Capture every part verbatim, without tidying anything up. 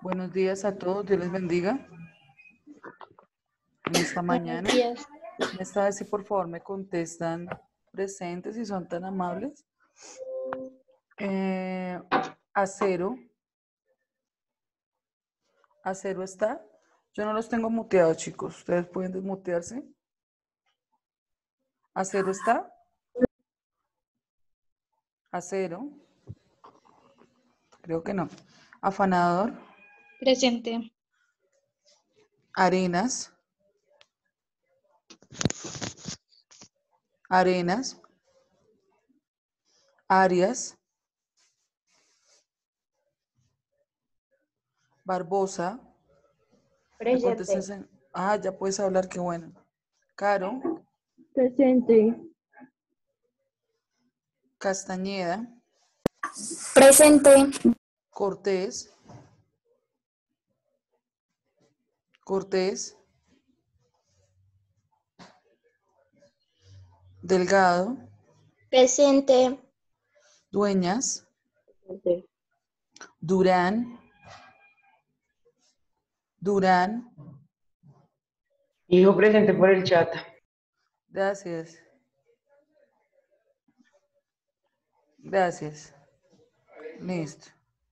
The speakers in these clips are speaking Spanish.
Buenos días a todos, Dios les bendiga en esta Buenos mañana. días. Esta vez, si por favor me contestan presentes y son tan amables. Eh, acero. Acero está. Yo no los tengo muteados, chicos. Ustedes pueden desmutearse. Acero está. Acero. Creo que no. Afanador. Presente. Arenas. Arenas. Arias. Barbosa. ¿Me contestas en- Ah, ya puedes hablar, qué bueno. Caro. Presente. Castañeda. Presente. Cortés. Cortés. Delgado. Presente. Dueñas. Presente. Durán. Durán. Hijo presente por el chat. Gracias. Gracias. Listo.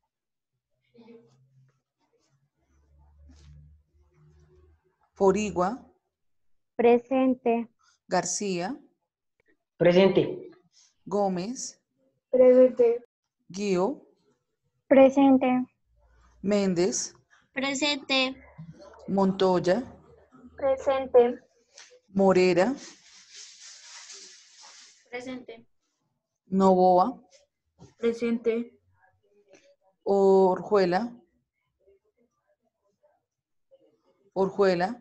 Forigua. Presente. García. Presente. Gómez. Presente. Guío. Presente. Méndez. Presente. Montoya. Presente. Morera. Presente. Novoa. Presente. Orjuela. Orjuela.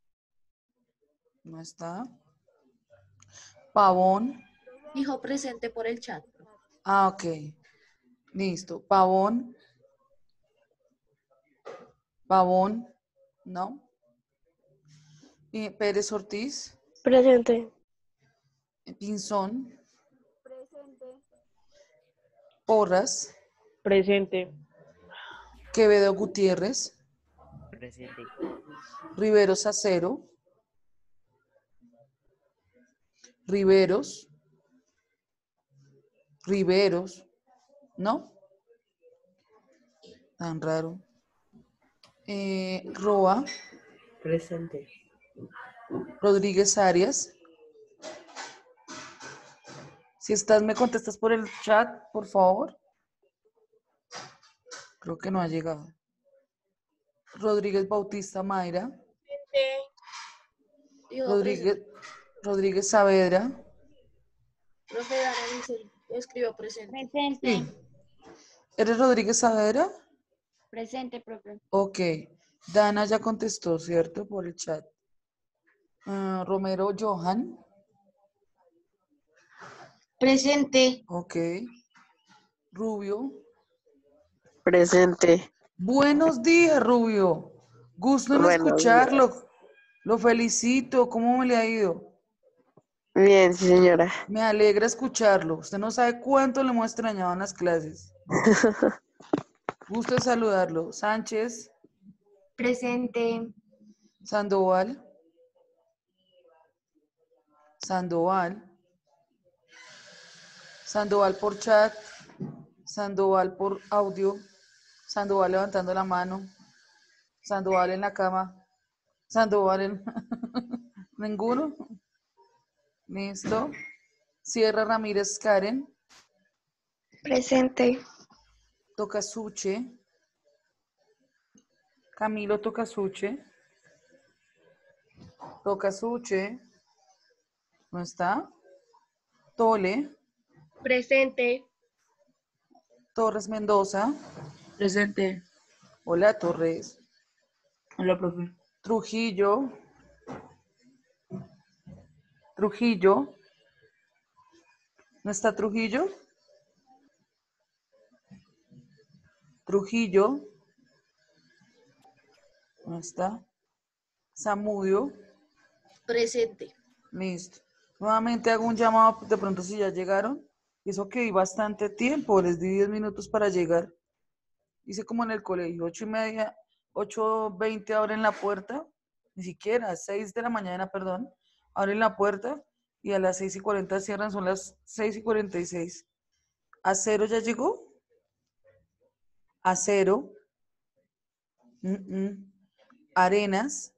No está. Pavón. Dijo presente por el chat. Ah, ok. Listo. Pavón. Pavón. No. Eh, Pérez Ortiz. Presente. Pinzón. Presente. Porras. Presente. Quevedo Gutiérrez. Presente. Riveros Acero. Riveros. Riveros. ¿No? Tan raro. Eh, Roa. Presente. Rodríguez Arias. Si estás, me contestas por el chat, por favor. Creo que no ha llegado. Rodríguez Bautista Mayra. Dijo Rodríguez, Rodríguez Saavedra. Profe Dana dice, escribió presente. Presente. Sí. ¿Eres Rodríguez Saavedra? Presente, profe. Ok. Dana ya contestó, ¿cierto? Por el chat. Ah, Romero Johan. Presente. Ok. Rubio. Presente. Buenos días, Rubio. Gusto en Buenos escucharlo. días. Lo felicito. ¿Cómo me le ha ido? Bien, sí, señora. Me alegra escucharlo. Usted no sabe cuánto le hemos extrañado en las clases. Gusto en saludarlo. Sánchez. Presente. Sandoval. Sandoval. Sandoval por chat. Sandoval por audio. Sandoval levantando la mano. Sandoval en la cama. Sandoval en... ¿Ninguno? Listo. Sierra Ramírez Karen. Presente. Tocasuche. Camilo Tocasuche. Tocasuche. ¿No está? Tole. Presente. Torres Mendoza. Presente. Hola, Torres. Hola, profe. Trujillo. Trujillo. ¿No está Trujillo? Trujillo. ¿No está? Zamudio. Presente. Listo. Nuevamente hago un llamado de pronto si ya llegaron. Eso que di bastante tiempo, les di diez minutos para llegar. hice como en el colegio, ocho y media, ocho veinte abren la puerta, ni siquiera, seis de la mañana, perdón, abren la puerta y a las seis y cuarenta cierran, son las seis y cuarenta y seis. ¿Acero ya llegó? Acero. Mm, mm. Arenas.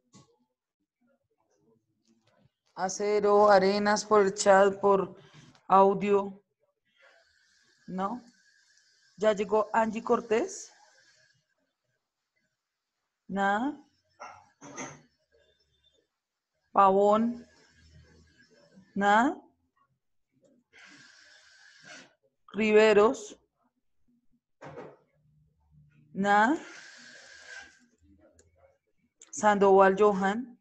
Acero, Arenas por el chat, por audio. ¿No? ¿Ya llegó Angie Cortés? Nada. Pavón. Nada. Riveros. Nada. Sandoval Johan.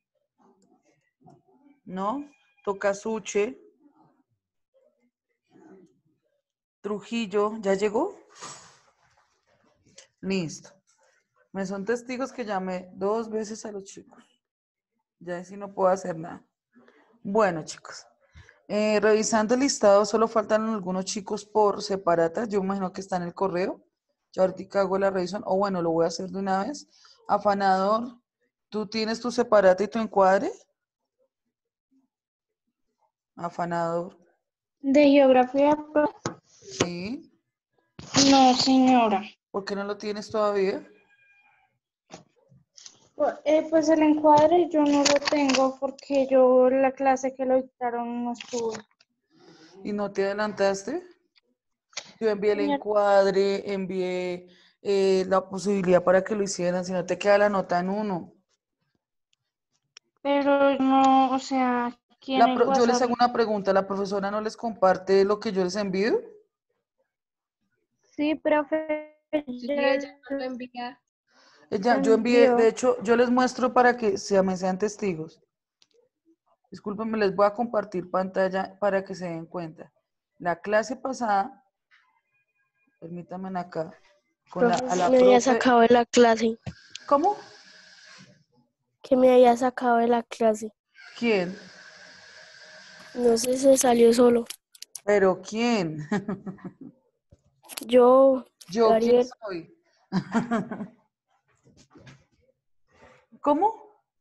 ¿No? Tocasuche. Trujillo. ¿Ya llegó? Listo. Me son testigos que llamé dos veces a los chicos. Ya si no puedo hacer nada. Bueno, chicos. Eh, revisando el listado, solo faltan algunos chicos por separata. Yo imagino que está en el correo. Ya ahorita hago la revisión. O bueno, lo voy a hacer de una vez. Afanador, ¿tú tienes tu separata y tu encuadre? Afanador. ¿De geografía? pro- Sí. No, señora. ¿Por qué no lo tienes todavía? Pu- eh, pues el encuadre yo no lo tengo porque yo la clase que lo dictaron no estuve. ¿Y no te adelantaste? Yo envié el Señora, encuadre, envié eh, la posibilidad para que lo hicieran, si no te queda la nota en uno. pero no, o sea, aquí en La el pro- yo les WhatsApp. hago una pregunta, ¿la profesora no les comparte lo que yo les envío? Sí, profe, Sí, ya ella no lo envía. Ella, lo yo envié, de envió. hecho, yo les muestro para que se, me sean testigos. Discúlpenme, les voy a compartir pantalla para que se den cuenta. La clase pasada, permítanme acá, con la, a Profe, la me había profe, sacado de la clase. ¿cómo? Que me había sacado de la clase. ¿Quién? No sé, se salió solo. ¿Pero quién? Yo, ¿Yo quién Dariel, soy? ¿Cómo?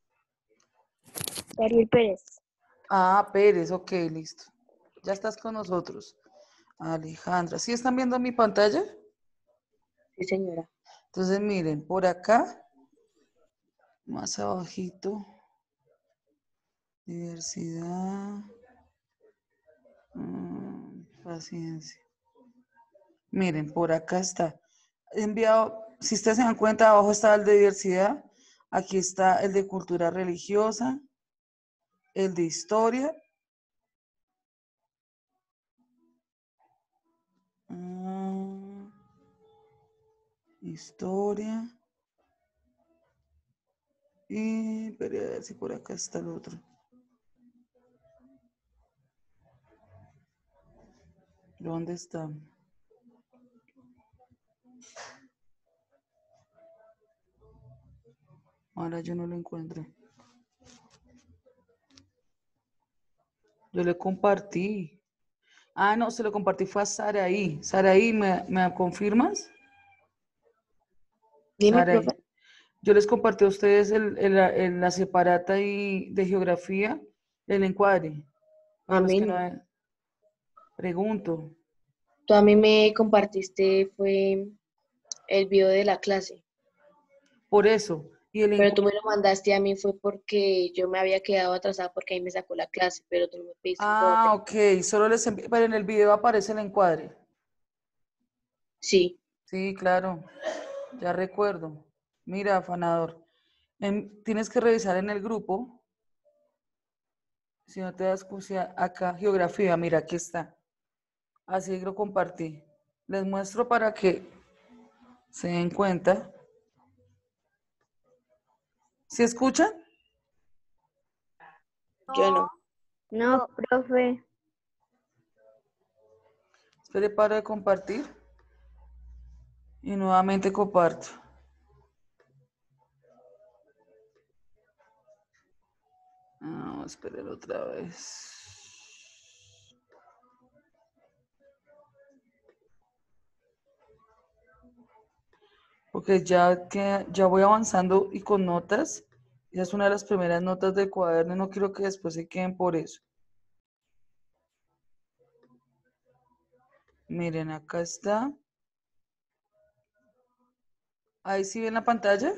Dariel Pérez. Ah, Pérez, ok, listo. Ya estás con nosotros. Alejandra, ¿sí están viendo mi pantalla? Sí, señora. Entonces, miren, por acá, más abajito, diversidad, mm, paciencia. Miren, por acá está. He enviado, si ustedes se dan cuenta, abajo está el de diversidad, aquí está el de cultura religiosa, el de historia, mm, historia, y pero a ver si por acá está el otro. ¿Dónde está? Ahora yo no lo encuentro. Yo le compartí. Ah, no, se lo compartí fue a Saraí. Saraí, ¿me, me confirmas? Dime, Saraí. profe. Yo les compartí a ustedes el, el- el- la separata y de geografía, el encuadre. Para A los mí que no no. ven. Pregunto. Tú a mí me compartiste, fue el video de la clase, Por eso. Y el pero tú me encuadre. lo mandaste a mí fue porque yo me había quedado atrasada porque ahí me sacó la clase, pero tú no me pediste un Ah, orden. ok. Solo les envié. Pero en el video aparece el encuadre. Sí, Sí, claro. Ya recuerdo. Mira, afanador. en- tienes que revisar en el grupo. Si no te das cuenta, acá, geografía, mira, aquí está. Así lo compartí. Les muestro para que se den cuenta. ¿Sí escuchan? yo no. No, profe. Espere, para de compartir. Y nuevamente comparto. Ah, esperen otra vez. Porque ya que ya voy avanzando y con notas. Esa es una de las primeras notas del cuaderno. No quiero que después se queden por eso. Miren, acá está. Ahí sí ven la pantalla.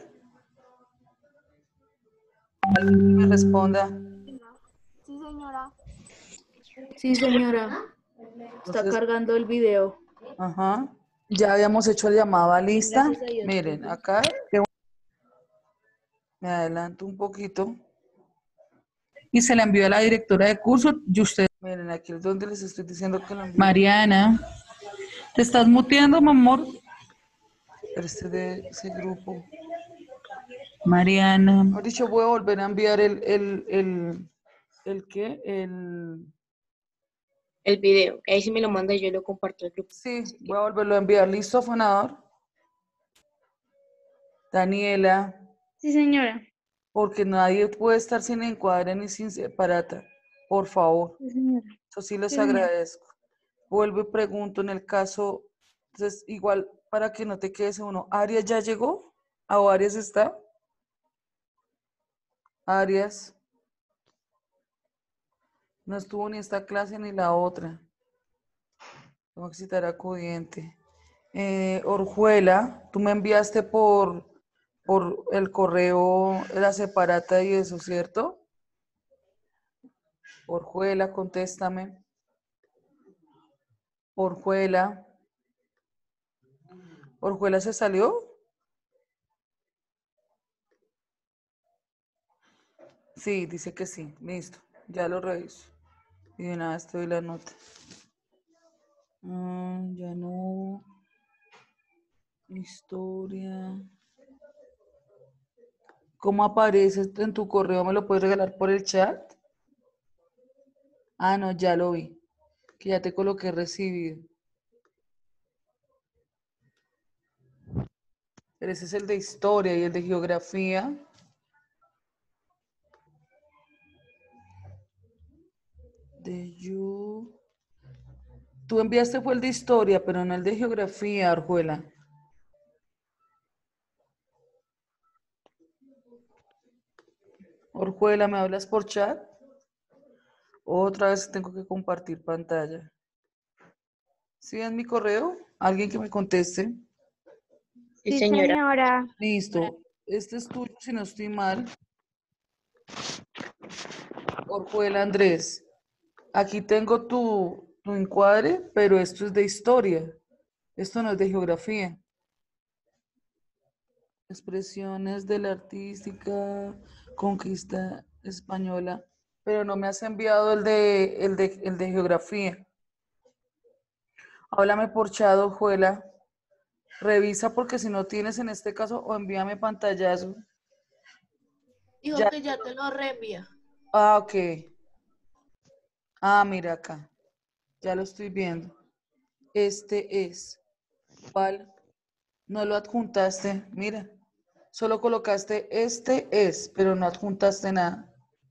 Alguien que me responda. Sí, señora. Sí, señora. Está Entonces, cargando el video. ajá. Ya habíamos hecho el llamado a lista. Gracias a Dios. Miren, acá. que- Me adelanto un poquito. Y se la envió a la directora de curso. Y usted. Miren, aquí es donde les estoy diciendo que lo envió. Mariana. ¿Te estás muteando, mi amor? Pero este de ese grupo. Mariana. Mejor dicho, voy a volver a enviar el, el, el, el qué, el, El video. Ahí sí me lo manda y yo lo comparto al grupo. sí, Así que, voy a volverlo a enviar. ¿Listo, afanador? Daniela, Sí, señora. porque nadie puede estar sin encuadre ni sin separata. Por favor, Sí, señora. eso sí les Sí, señora. agradezco. Vuelvo y pregunto en el caso, entonces igual para que no te quedes en uno, ¿Arias ya llegó? ¿O Arias está? Arias. No estuvo ni esta clase ni la otra. Tengo que citar acudiente. Eh, Orjuela, tú me enviaste por, por el correo la separata y eso, ¿cierto? Orjuela, contéstame. Orjuela. ¿Orjuela se salió? Sí, dice que sí. Listo. Ya lo reviso. Y de nada, estoy la nota. Mm, ya no. Historia. ¿Cómo aparece en tu correo? ¿Me lo puedes regalar por el chat? Ah, no, ya lo vi. Que ya te coloqué recibido. Pero ese es el de historia y el de geografía. De yo. Tú enviaste fue el de historia, pero no el de geografía, Arjuela. Orjuela, ¿me hablas por chat? Otra vez tengo que compartir pantalla. ¿Sí ven mi correo? ¿Alguien que me conteste? sí, Sí, señora. señora. Listo. Este es tuyo, si no estoy mal. Orjuela Andrés. Aquí tengo tu, tu encuadre, pero esto es de historia. Esto no es de geografía. Expresiones de la artística, conquista española. Pero no me has enviado el de, el de, el de geografía. Háblame por chat, Orjuela. Revisa porque si no tienes en este caso, o envíame pantallazo. Dijo Ya. que ya te lo reenvía. Ah, ok. Ah, mira acá. Ya lo estoy viendo. Este es. ¿Cuál? No lo adjuntaste. Mira. Solo colocaste este es, pero no adjuntaste nada.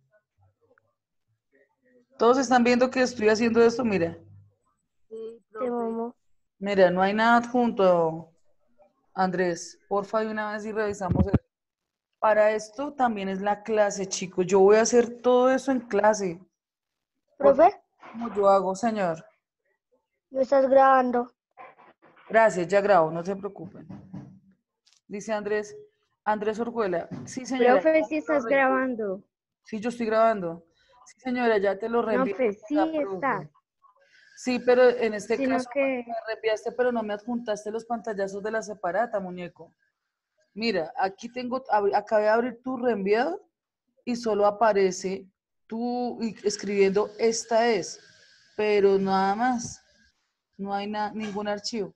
Todos están viendo que estoy haciendo esto. Mira. Sí, Te profe. amo. Mira, no hay nada adjunto, Andrés. Porfa, de una vez y revisamos esto. Para esto también es la clase, chicos. Yo voy a hacer todo eso en clase. Profe, Como yo hago, señor. ¿no estás grabando? Gracias, ya grabo, no se preocupen. Dice Andrés, Andrés Orjuela. Sí, señora. Profe, ya si te lo estás reenvío. grabando. Sí, yo estoy grabando. Sí, señora, ya te lo No, reenvío. pues Ya, sí profe. estás. Sí, pero en este Sino caso que, me reenviaste, pero no me adjuntaste los pantallazos de la separata, muñeco. Mira, aquí tengo, abri- acabé de abrir tu reenviado y solo aparece tú y- escribiendo esta es, pero nada más. No hay na- ningún archivo.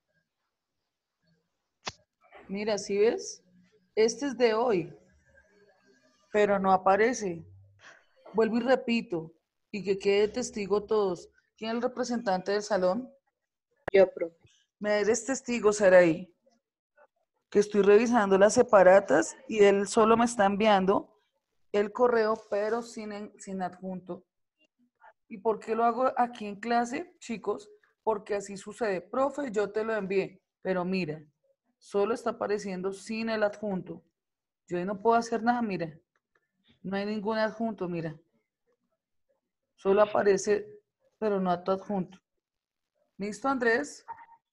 Mira, ¿sí ves? Este es de hoy, pero no aparece. Vuelvo y repito, y que quede testigo todos. ¿Quién es el representante del salón? Yo, profe. Me eres testigo, Saraí, que estoy revisando las separatas y él solo me está enviando el correo, pero sin, en- sin adjunto. ¿Y por qué lo hago aquí en clase, chicos? Porque así sucede. Profe, yo te lo envié, pero mira, Solo está apareciendo sin el adjunto. Yo ahí no puedo hacer nada, mira. No hay ningún adjunto, mira. Solo aparece, pero no a tu adjunto. ¿Listo, Andrés?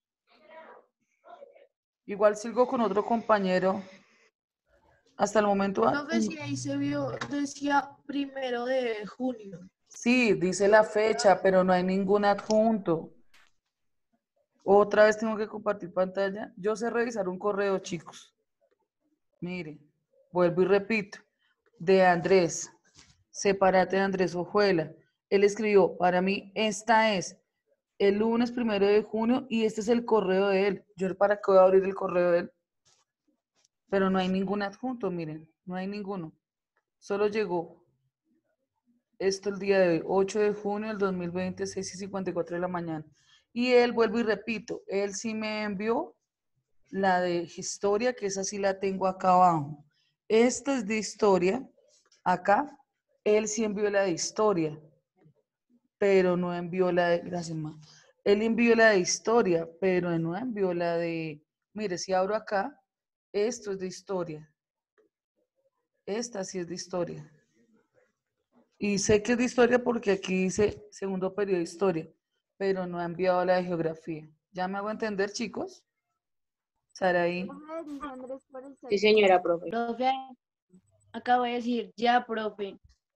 Igual sigo con otro compañero. Hasta el momento. Profe, si ahí se vio, decía primero de junio. Sí, dice la fecha, pero no hay ningún adjunto. Otra vez tengo que compartir pantalla. Yo sé revisar un correo, chicos. Miren, vuelvo y repito. De Andrés. Sepárate de Andrés Ojuela. Él escribió, para mí esta es el lunes primero de junio y este es el correo de él. Yo para qué voy a abrir el correo de él. Pero no hay ningún adjunto, miren, no hay ninguno. Solo llegó esto el día de hoy, ocho de junio del dos mil veinte, seis y cincuenta y cuatro de la mañana. Y él, vuelvo y repito, él sí me envió la de historia, que esa sí la tengo acá abajo. Esta es de historia, acá. Él sí envió la de historia, pero no envió la de, gracias, ma. Él envió la de historia, pero no envió la de, mire, si abro acá, esto es de historia. Esta sí es de historia. Y sé que es de historia porque aquí dice segundo periodo de historia, pero no ha enviado la de geografía. ¿Ya me hago entender, chicos? Saraí. Profe, dice Andrés por el Sí, cel. señora, profe. Profe, acabo de decir ya, profe.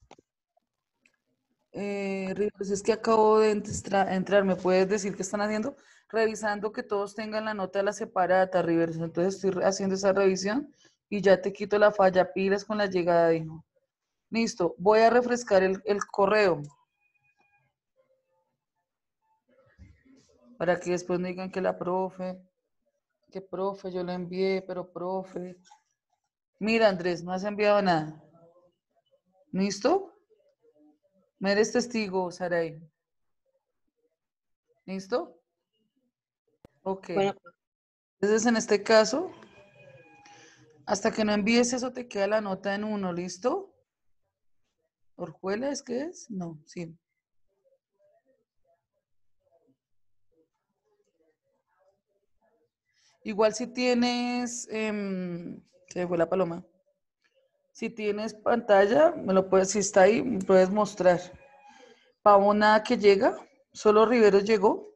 Eh, Rivers, es que acabo de entra- entrar. ¿Me puedes decir qué están haciendo? Revisando que todos tengan la nota de la separata, Rivers. Entonces estoy re- haciendo esa revisión y ya te quito la falla pilas con la llegada, dijo. Listo, voy a refrescar el, el correo. Para que después me digan que la profe, que profe, yo la envié, pero profe. Mira, Andrés, no has enviado nada. ¿Listo? Me eres testigo, Saray. ¿Listo? Ok. Bueno, Entonces, en este caso, hasta que no envíes eso, te queda la nota en uno, ¿listo? ¿Orjuela es que es? No, sí. Igual si tienes, em, se me fue la paloma. Si tienes pantalla, me lo puedes, si está ahí, me puedes mostrar. Pavón nada que llega, solo Riveros llegó.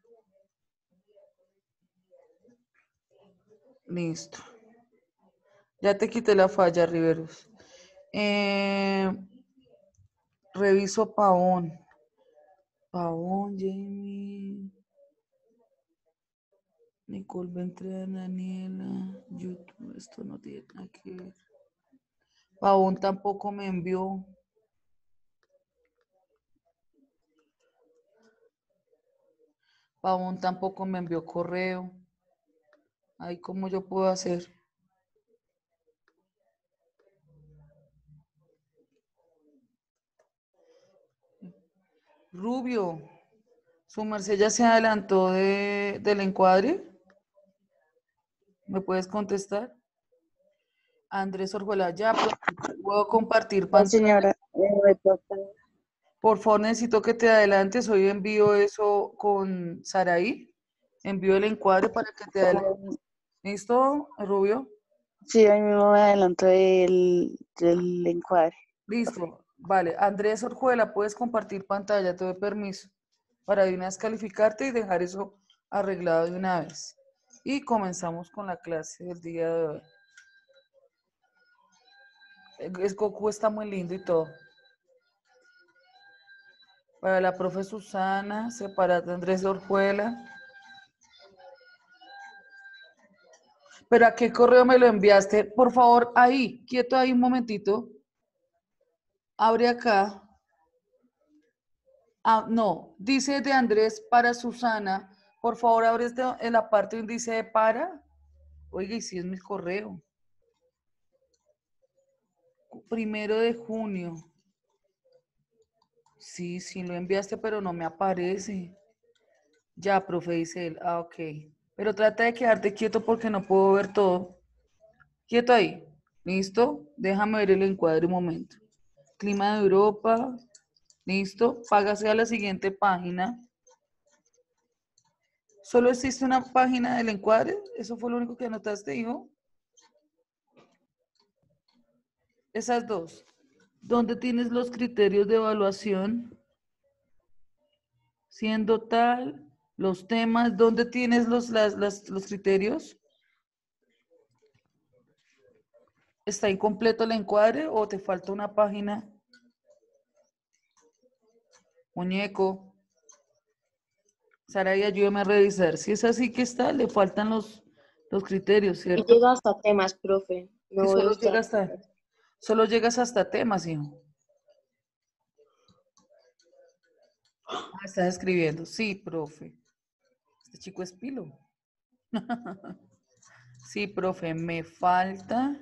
Listo. Ya te quité la falla, Riveros. Eh, reviso Pavón. Pavón, Jamie. Nicole Beltrán, Daniela. YouTube, esto no tiene nada que ver. Pavón tampoco me envió. Pavón tampoco me envió correo. Ahí, ¿cómo yo puedo hacer? Rubio, ¿su merced ya se adelantó de, del encuadre? ¿Me puedes contestar? Andrés Orjuela, ya puedo compartir No, pantalla. señora, eh, me toca. Por favor, necesito que te adelantes. Hoy envío eso con Saraí. Envío el encuadre para que te adelantes. ¿Listo, Rubio? Sí, hoy mismo me adelanto del, del encuadre. Listo. Vale. Andrés Orjuela, puedes compartir pantalla. Te doy permiso para de una vez calificarte y dejar eso arreglado de una vez. Y comenzamos con la clase del día de hoy. Es Goku está muy lindo y todo. Para la profe Susana, separate Andrés Orjuela. ¿Pero a qué correo me lo enviaste? Por favor, ahí, quieto ahí un momentito. Abre acá. Ah, no, dice de Andrés para Susana. Por favor, abre este, en la parte donde dice para. Oiga, y si es mi correo. Primero de junio. Sí, sí lo enviaste, pero no me aparece. Ya, profe, dice él. Ah, ok. Pero trata de quedarte quieto porque no puedo ver todo. Quieto ahí. ¿Listo? Déjame ver el encuadre un momento. Clima de Europa. ¿Listo? Págase a la siguiente página. ¿Solo existe una página del encuadre? ¿Eso fue lo único que anotaste, hijo? Esas dos. ¿Dónde tienes los criterios de evaluación? Siendo tal, los temas, ¿dónde tienes los, las, las- los criterios? ¿Está incompleto el encuadre o te falta una página? Muñeco. Saray, ayúdame a revisar. Si es así que está, le faltan los, los criterios, Y ¿cierto? llega hasta temas, profe. Y No solo, está. llega hasta, solo llegas hasta temas, hijo. Ah, estás escribiendo. Sí, profe. Este chico es pilo. Sí, profe, me falta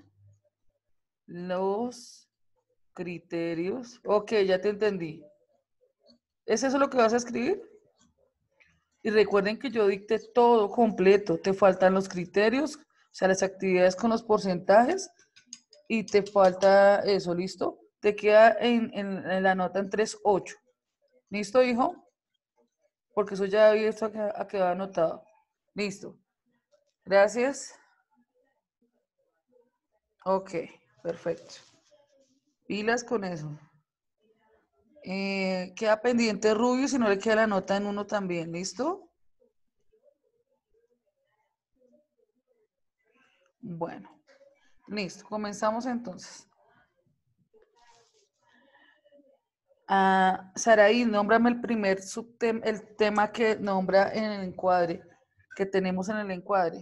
los criterios. Ok, ya te entendí. ¿Es eso lo que vas a escribir? Y recuerden que yo dicté todo completo. Te faltan los criterios, o sea, las actividades con los porcentajes, y te falta eso, ¿listo? Te queda en, en- en la nota en tres punto ocho. ¿Listo, hijo? Porque eso ya había visto que ha quedado anotado. Listo. Gracias. Ok, perfecto. Pilas con eso. Eh, queda pendiente Rubio, si no le queda la nota en uno también, ¿listo? Bueno, listo, comenzamos entonces. Ah, Saraí, nómbrame el primer subtema, el tema que nombra en el encuadre, que tenemos en el encuadre.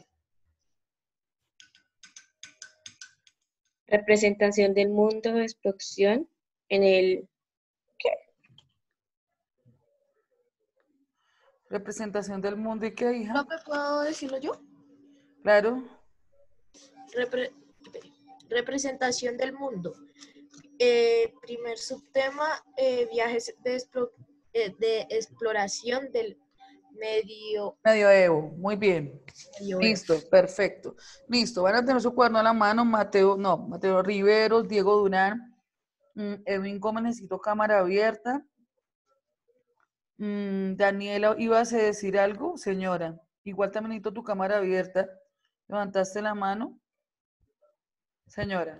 Representación del mundo de explosión en el. Representación del mundo y qué, hija. ¿Profe, puedo decirlo yo? Claro. Repre- representación del mundo. Eh, primer subtema, eh, viajes de, explo- eh, de exploración del medio, Medioevo, muy bien. medioevo. Listo, perfecto. Listo, van a tener su cuaderno a la mano, Mateo, no, Mateo Riveros, Diego Durán, mm, Edwin Gómez, necesito cámara abierta. Mm, Daniela, ¿ibas a decir algo, señora? Igual también necesito tu cámara abierta. ¿Levantaste la mano? Señora.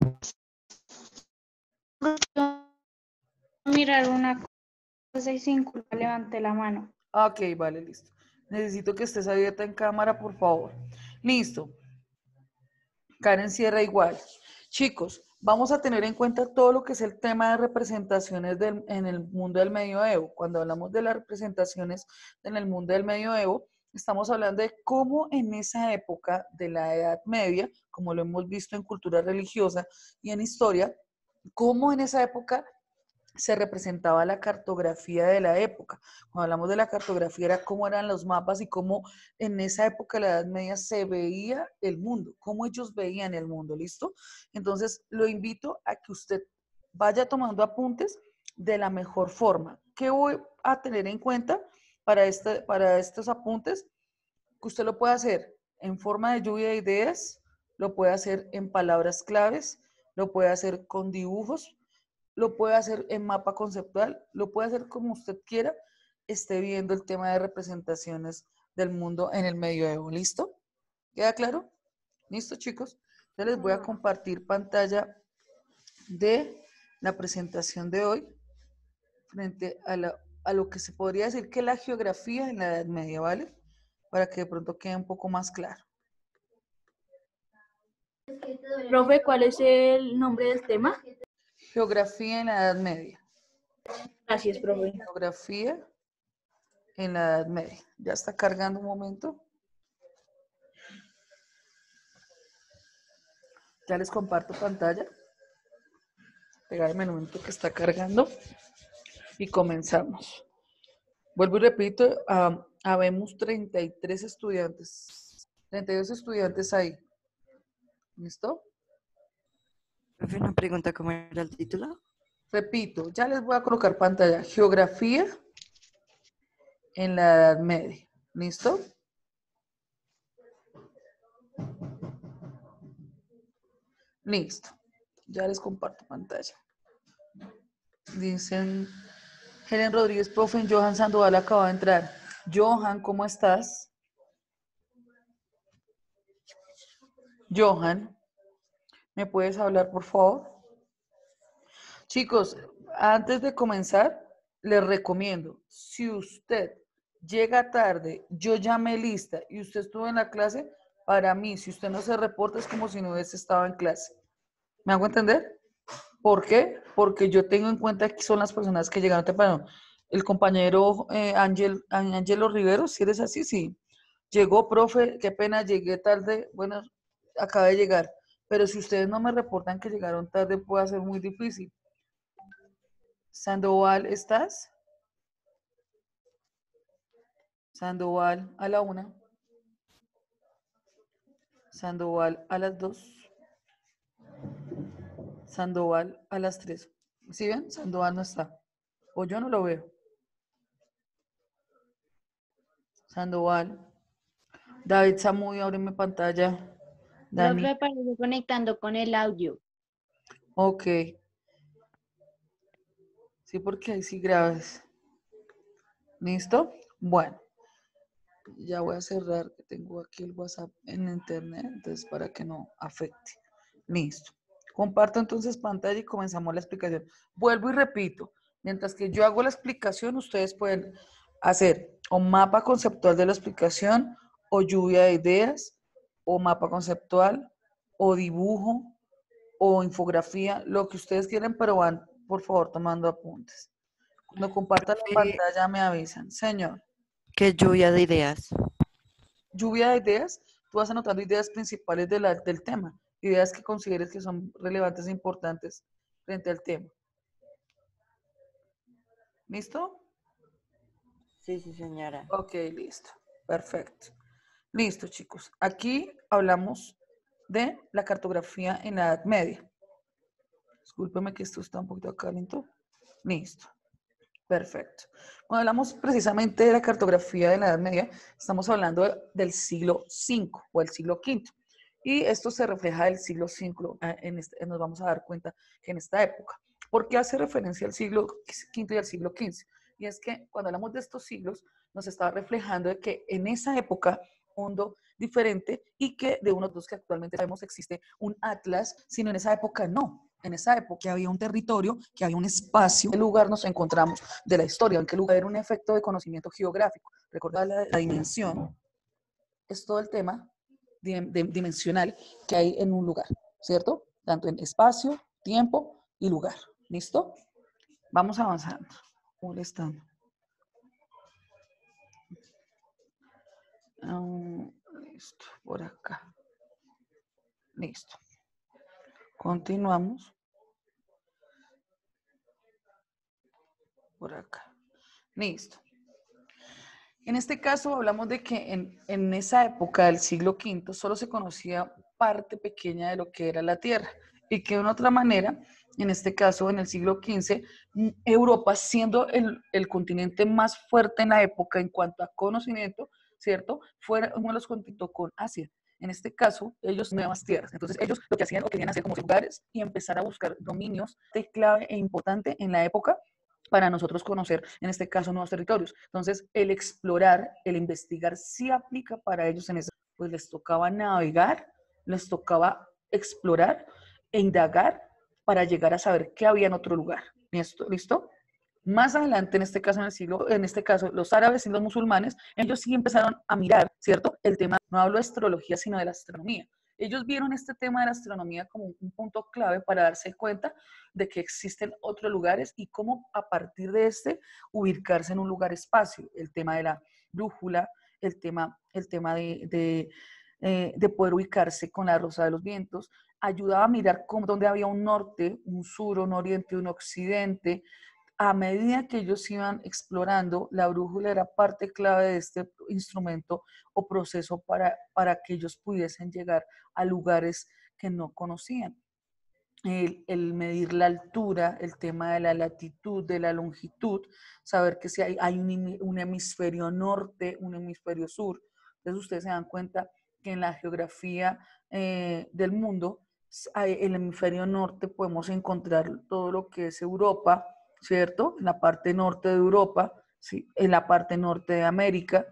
Mirar una cosa y sin culpa levanté la mano. Ok, vale, listo. Necesito que estés abierta en cámara, por favor. Listo. Karen cierra igual. Chicos, vamos a tener en cuenta todo lo que es el tema de representaciones del- en el mundo del medioevo. Cuando hablamos de las representaciones en el mundo del medioevo, estamos hablando de cómo en esa época de la Edad Media, como lo hemos visto en cultura religiosa y en historia, cómo en esa época se representaba la cartografía de la época. Cuando hablamos de la cartografía era cómo eran los mapas y cómo en esa época de la Edad Media se veía el mundo, cómo ellos veían el mundo, ¿listo? Entonces, lo invito a que usted vaya tomando apuntes de la mejor forma. ¿Qué voy a tener en cuenta para, este, para estos apuntes? Que usted lo puede hacer en forma de lluvia de ideas, lo puede hacer en palabras claves, lo puede hacer con dibujos, lo puede hacer en mapa conceptual, lo puede hacer como usted quiera, esté viendo el tema de representaciones del mundo en el medioevo. ¿Listo? ¿Queda claro? ¿Listo, chicos? Ya les voy a compartir pantalla de la presentación de hoy frente a, la- a lo que se podría decir que es la geografía en la Edad Media, ¿vale? Para que de pronto quede un poco más claro. Profe, ¿cuál es el nombre del tema? Geografía en la Edad Media. Gracias, profe. Geografía en la Edad Media. Ya está cargando un momento. Ya les comparto pantalla. Pegarme el momento que está cargando. Y comenzamos. Vuelvo y repito, ah, habemos treinta y tres estudiantes. treinta y dos estudiantes ahí. ¿Listo? Profe, una pregunta, ¿cómo era el título? Repito, ya les voy a colocar pantalla. Geografía en la Edad Media. ¿Listo? Listo. Ya les comparto pantalla. Dicen, Helen Rodríguez, profe, Johan Sandoval acaba de entrar. Johan, ¿cómo estás? Johan, ¿me puedes hablar, por favor? Chicos, antes de comenzar, les recomiendo, si usted llega tarde, yo llamé lista y usted estuvo en la clase, para mí, si usted no se reporta, es como si no hubiese estado en clase. ¿Me hago entender? ¿Por qué? Porque yo tengo en cuenta que son las personas que llegaron temprano. El compañero eh, Ángel, Ángelo Rivero, si eres así, sí. Llegó, profe, qué pena, llegué tarde. Bueno, acabé de llegar. Pero si ustedes no me reportan que llegaron tarde, puede ser muy difícil. Sandoval, ¿estás? Sandoval a la una. Sandoval a las dos. Sandoval a las tres. ¿Sí ven? Sandoval no está. O yo no lo veo. Sandoval. David Samudio, ábreme pantalla. Dani. Profe, aparece conectando con el audio. Ok. Sí, porque ahí sí grabes. ¿Listo? Bueno. Ya voy a cerrar, que tengo aquí el WhatsApp en internet, entonces para que no afecte. Listo. Comparto entonces pantalla y comenzamos la explicación. Vuelvo y repito, mientras que yo hago la explicación, ustedes pueden hacer o mapa conceptual de la explicación, o lluvia de ideas, o mapa conceptual, o dibujo, o infografía, lo que ustedes quieran, pero van, por favor, tomando apuntes. Cuando compartan la Profe, pantalla me avisan. Señor. qué lluvia de ideas. Lluvia de ideas, tú vas anotando ideas principales de la- del tema, ideas que consideres que son relevantes e importantes frente al tema. ¿Listo? Sí, sí, señora. Ok, listo. Perfecto. Listo, chicos. Aquí hablamos de la cartografía en la Edad Media. Discúlpeme que esto está un poquito acá lento. Listo. Perfecto. Cuando hablamos precisamente de la cartografía de la Edad Media, estamos hablando de- del siglo cinco o el siglo quinto. Y esto se refleja del siglo cinco, eh, en este- nos vamos a dar cuenta que en esta época. ¿Por qué hace referencia al siglo quinto y al siglo quince? Y es que cuando hablamos de estos siglos, nos está reflejando de que en esa época, un mundo diferente y que de unos dos que actualmente sabemos existe un atlas, sino en esa época no. En esa época que había un territorio, que había un espacio. ¿En qué lugar nos encontramos de la historia? ¿En qué lugar? Era un efecto de conocimiento geográfico. Recordar la, la dimensión es todo el tema de, de, dimensional que hay en un lugar, ¿cierto? Tanto en espacio, tiempo y lugar. ¿Listo? Vamos avanzando. Molestando. Um, listo, por acá. Listo. Continuamos. Por acá. Listo. En este caso hablamos de que en, en esa época del siglo quinto solo se conocía parte pequeña de lo que era la Tierra y que de una otra manera, en este caso en el siglo quince, Europa siendo el, el continente más fuerte en la época en cuanto a conocimiento, ¿cierto? Fue uno de los continentes con Asia. En este caso, ellos nuevas tierras. Entonces, ellos lo que hacían o querían hacer como lugares y empezar a buscar dominios de clave e importante en la época para nosotros conocer, en este caso, nuevos territorios. Entonces, el explorar, el investigar, sí aplica para ellos en eso. Pues les tocaba navegar, les tocaba explorar e indagar para llegar a saber qué había en otro lugar. ¿Listo? ¿Listo? Más adelante, en este caso, en el siglo, en este caso, los árabes y los musulmanes, ellos sí empezaron a mirar, ¿cierto? El tema, no hablo de astrología, sino de la astronomía. Ellos vieron este tema de la astronomía como un punto clave para darse cuenta de que existen otros lugares y cómo a partir de este ubicarse en un lugar espacio. El tema de la brújula, el tema, el tema de, de, eh, de poder ubicarse con la rosa de los vientos, ayudaba a mirar cómo, dónde había un norte, un sur, un oriente, un occidente. A medida que ellos iban explorando, la brújula era parte clave de este instrumento o proceso para, para que ellos pudiesen llegar a lugares que no conocían. El, el medir la altura, el tema de la latitud, de la longitud, saber que si hay, hay un, un hemisferio norte, un hemisferio sur. Entonces ustedes se dan cuenta que en la geografía eh, del mundo, hay, el hemisferio norte podemos encontrar todo lo que es Europa, ¿cierto? En la parte norte de Europa, ¿sí? En la parte norte de América,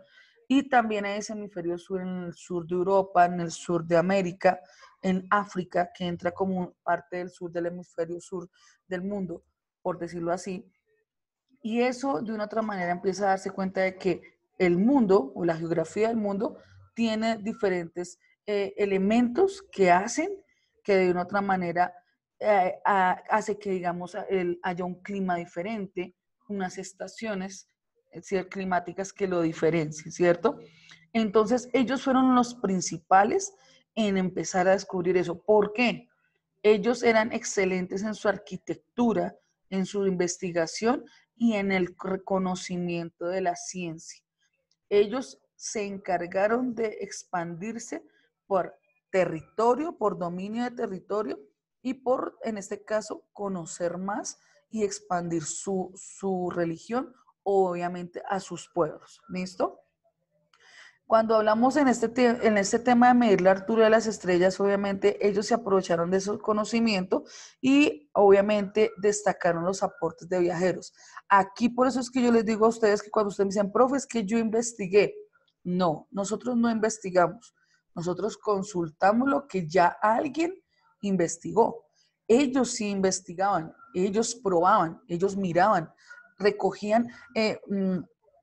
Y también hay ese hemisferio sur en el sur de Europa, en el sur de América, en África, que entra como parte del sur del hemisferio sur del mundo, por decirlo así. Y eso de una otra manera empieza a darse cuenta de que el mundo o la geografía del mundo tiene diferentes eh, elementos que hacen que de una otra manera eh, a, hace que, digamos, el, haya un clima diferente, unas estaciones eh, climáticas que lo diferencien, ¿cierto? Entonces, ellos fueron los principales en empezar a descubrir eso. ¿Por qué? Ellos eran excelentes en su arquitectura, en su investigación y en el reconocimiento de la ciencia. Ellos se encargaron de expandirse por territorio, por dominio de territorio y por, en este caso, conocer más y expandir su, su religión, obviamente, a sus pueblos. ¿Listo? Cuando hablamos en este, te en este tema de medir la altura de las estrellas, obviamente ellos se aprovecharon de su conocimiento y obviamente destacaron los aportes de viajeros. Aquí por eso es que yo les digo a ustedes que cuando ustedes me dicen, profe, es que yo investigué. No, nosotros no investigamos. Nosotros consultamos lo que ya alguien investigó. Ellos sí investigaban, ellos probaban, ellos miraban, recogían... Eh, mmm,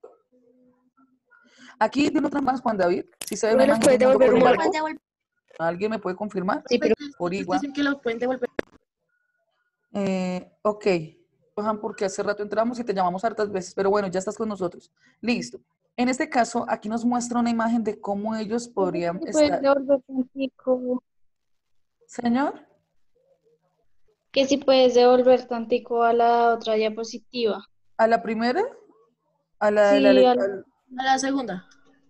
Aquí tiene otra más, Juan David. Si se ve una imagen de un mundo por barco. ¿Alguien me puede confirmar? Sí, pero Por igual. Dicen que los pueden devolver. Eh, ok. Johan, porque hace rato entramos y te llamamos hartas veces, pero bueno, ya estás con nosotros. Listo. En este caso, aquí nos muestra una imagen de cómo ellos podrían ¿Me estar. puedes devolver tantico? Señor. Que si puedes devolver tantico a la otra diapositiva. ¿A la primera? ¿A la Sí, de la, al- al- A la segunda.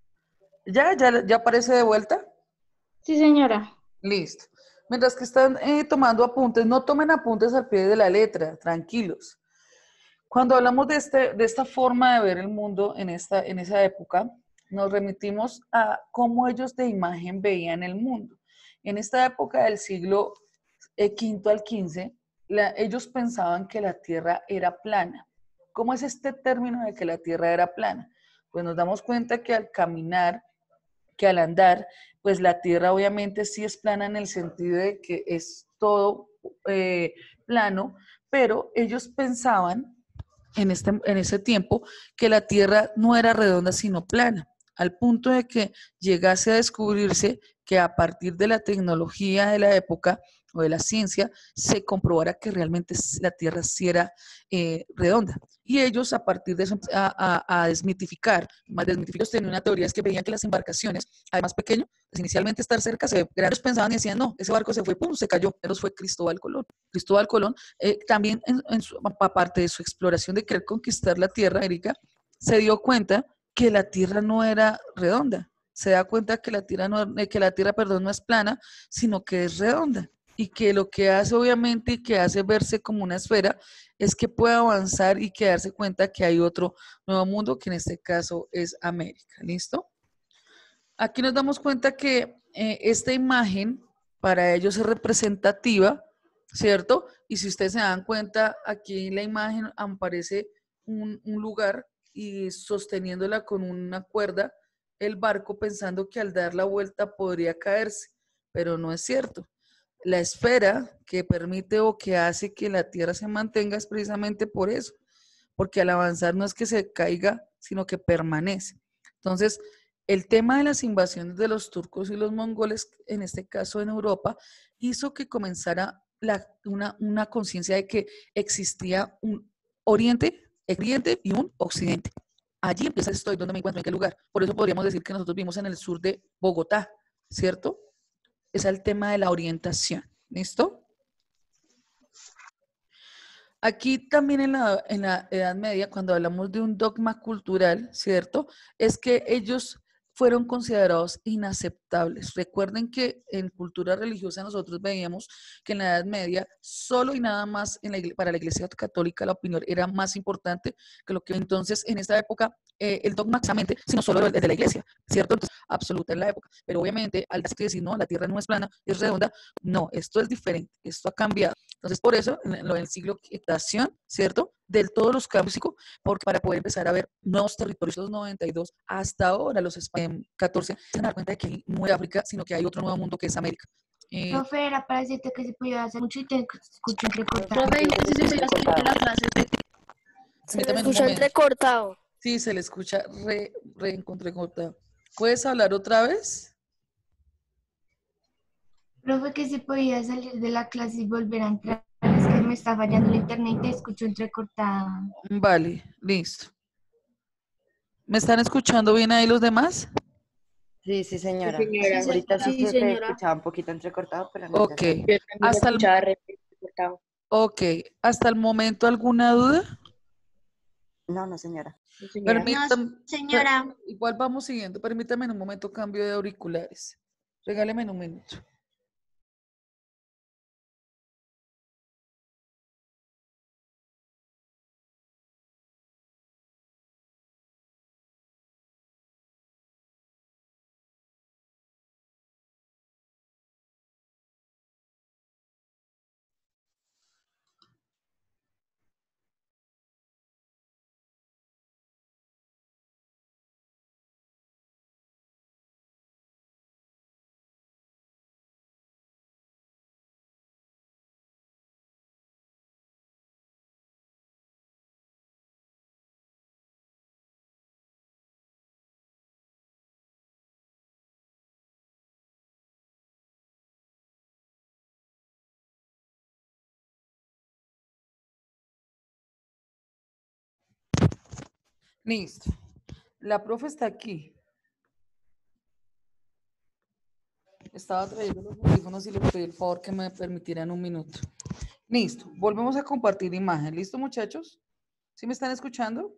¿Ya? ¿Ya, ya aparece de vuelta? Sí, señora. Listo. Mientras que están eh, tomando apuntes, no tomen apuntes al pie de la letra, tranquilos. Cuando hablamos de, este, de esta forma de ver el mundo en, esta, en esa época, nos remitimos a cómo ellos de imagen veían el mundo. En esta época del siglo eh, quinto al quince, la, ellos pensaban que la Tierra era plana. ¿Cómo es este término de que la Tierra era plana? Pues nos damos cuenta que al caminar, que al andar, pues la Tierra obviamente sí es plana en el sentido de que es todo eh, plano, pero ellos pensaban en, este, en ese tiempo que la Tierra no era redonda sino plana, al punto de que llegase a descubrirse que a partir de la tecnología de la época o de la ciencia se comprobara que realmente la Tierra sí era eh, redonda. Y ellos a partir de eso a, a, a desmitificar, más desmitificados tenían una teoría, es que veían que las embarcaciones, además pequeño, pues inicialmente estar cerca, se grandes pensaban y decían, no, ese barco se fue, pum, se cayó, pero fue Cristóbal Colón. Cristóbal Colón, eh, también en, en su, aparte de su exploración de querer conquistar la Tierra, América, se dio cuenta que la Tierra no era redonda, se da cuenta que la Tierra, no, que la tierra perdón, no es plana, sino que es redonda. Y que lo que hace obviamente y que hace verse como una esfera es que puede avanzar y que darse cuenta que hay otro nuevo mundo que en este caso es América. ¿Listo? Aquí nos damos cuenta que eh, esta imagen para ellos es representativa, ¿cierto? Y si ustedes se dan cuenta, aquí en la imagen aparece un, un lugar y sosteniéndola con una cuerda el barco pensando que al dar la vuelta podría caerse, pero no es cierto. La esfera que permite o que hace que la Tierra se mantenga es precisamente por eso, porque al avanzar no es que se caiga, sino que permanece. Entonces, el tema de las invasiones de los turcos y los mongoles, en este caso en Europa, hizo que comenzara la, una, una conciencia de que existía un Oriente, Oriente y un Occidente. Allí empieza esto, donde me encuentro, en qué lugar. Por eso podríamos decir que nosotros vivimos en el sur de Bogotá, ¿cierto? Es el tema de la orientación. ¿Listo? Aquí también en la, en la Edad Media, cuando hablamos de un dogma cultural, ¿cierto? Es que ellos fueron considerados inaceptables. Recuerden que en cultura religiosa nosotros veíamos que en la Edad Media solo y nada más en la, para la Iglesia Católica la opinión era más importante que lo que entonces en esta época eh, el dogma exactamente, sino solo desde la Iglesia, ¿cierto? Entonces, absoluta en la época. Pero obviamente al decir no, la Tierra no es plana, es redonda, no, esto es diferente, esto ha cambiado. Entonces, por eso, en lo del siglo equitación, ¿cierto? De todos los cambios, porque para poder empezar a ver nuevos territorios, los noventa y dos, hasta ahora los españoles, catorce, se dan cuenta de que no hay África, sino que hay otro nuevo mundo que es América. Eh, Profe, era para decirte que se podía hacer mucho y te escucho entrecortado. Profe, entonces estoy haciendo la clase. Se me permítame un escucha momento. entrecortado. Sí, se le escucha re, re encontré cortado. ¿Puedes hablar otra vez? Profe, que se podía salir de la clase y volver a entrar. Es que me está fallando el internet y te escucho entrecortada. Vale, listo. ¿Me están escuchando bien ahí los demás? Sí, sí, señora. señora. Ahorita sí, Sí, se te señora. escuchaba un poquito entrecortado, pero no. Ok. Yo también lo Hasta el, escuchaba re cortado. ok. ¿Hasta el momento alguna duda? No, no, señora. Sí, señora. Permítame. Señora, per- igual vamos siguiendo. Permítame en un momento cambio de auriculares. Regáleme en un minuto. Listo. La profe está aquí. Estaba trayendo los audífonos y le pedí el favor que me permitieran un minuto. Listo. Volvemos a compartir imagen. ¿Listo, muchachos? ¿Sí me están escuchando?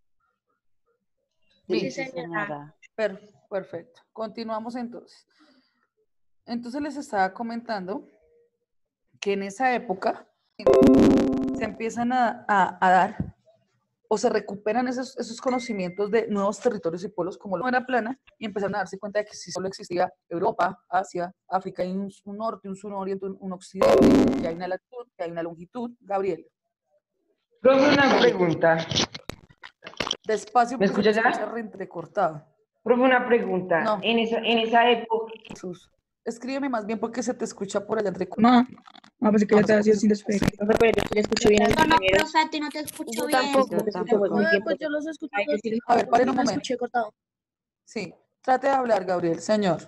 Sí, Listo. sí, señora. Per- perfecto. Continuamos entonces. Entonces les estaba comentando que en esa época se empiezan a, a- a dar o se recuperan esos, esos conocimientos de nuevos territorios y pueblos como la era plana y empezaron a darse cuenta de que sí solo existía Europa, Asia, África, hay un, un norte, un sur, un oriente, un, un occidente, que hay una latitud, que hay una longitud. Gabriel, Profe, una pregunta. despacio ¿Me porque se escucha te escucha ya? reentrecortado. Profe, una pregunta. No, En esa, en esa época, Jesús. Escríbeme más bien porque se te escucha por allá entrecortado. No, no, pensé que No, ya no te sé había por sido qué sin se escucha así. despegue. Profe, pero yo sí le escucho bien a mis no, no, compañeros. profe, a ti no te escucho Yo bien. tampoco. No te escucho tampoco. muy Profe, bien. pues profe. yo los escucho Hay que todos decirle- A ver, paren y un me momento. escuché cortado. Sí, trate de hablar, Gabriel, señor.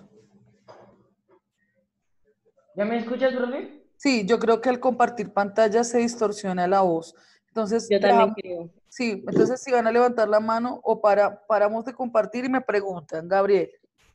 ¿ya me escuchas, profe? Sí, yo creo que al compartir pantalla se distorsiona la voz. Entonces, Yo ya, también creo. sí, entonces si van a levantar la mano o para, paramos de compartir y me preguntan, Gabriel.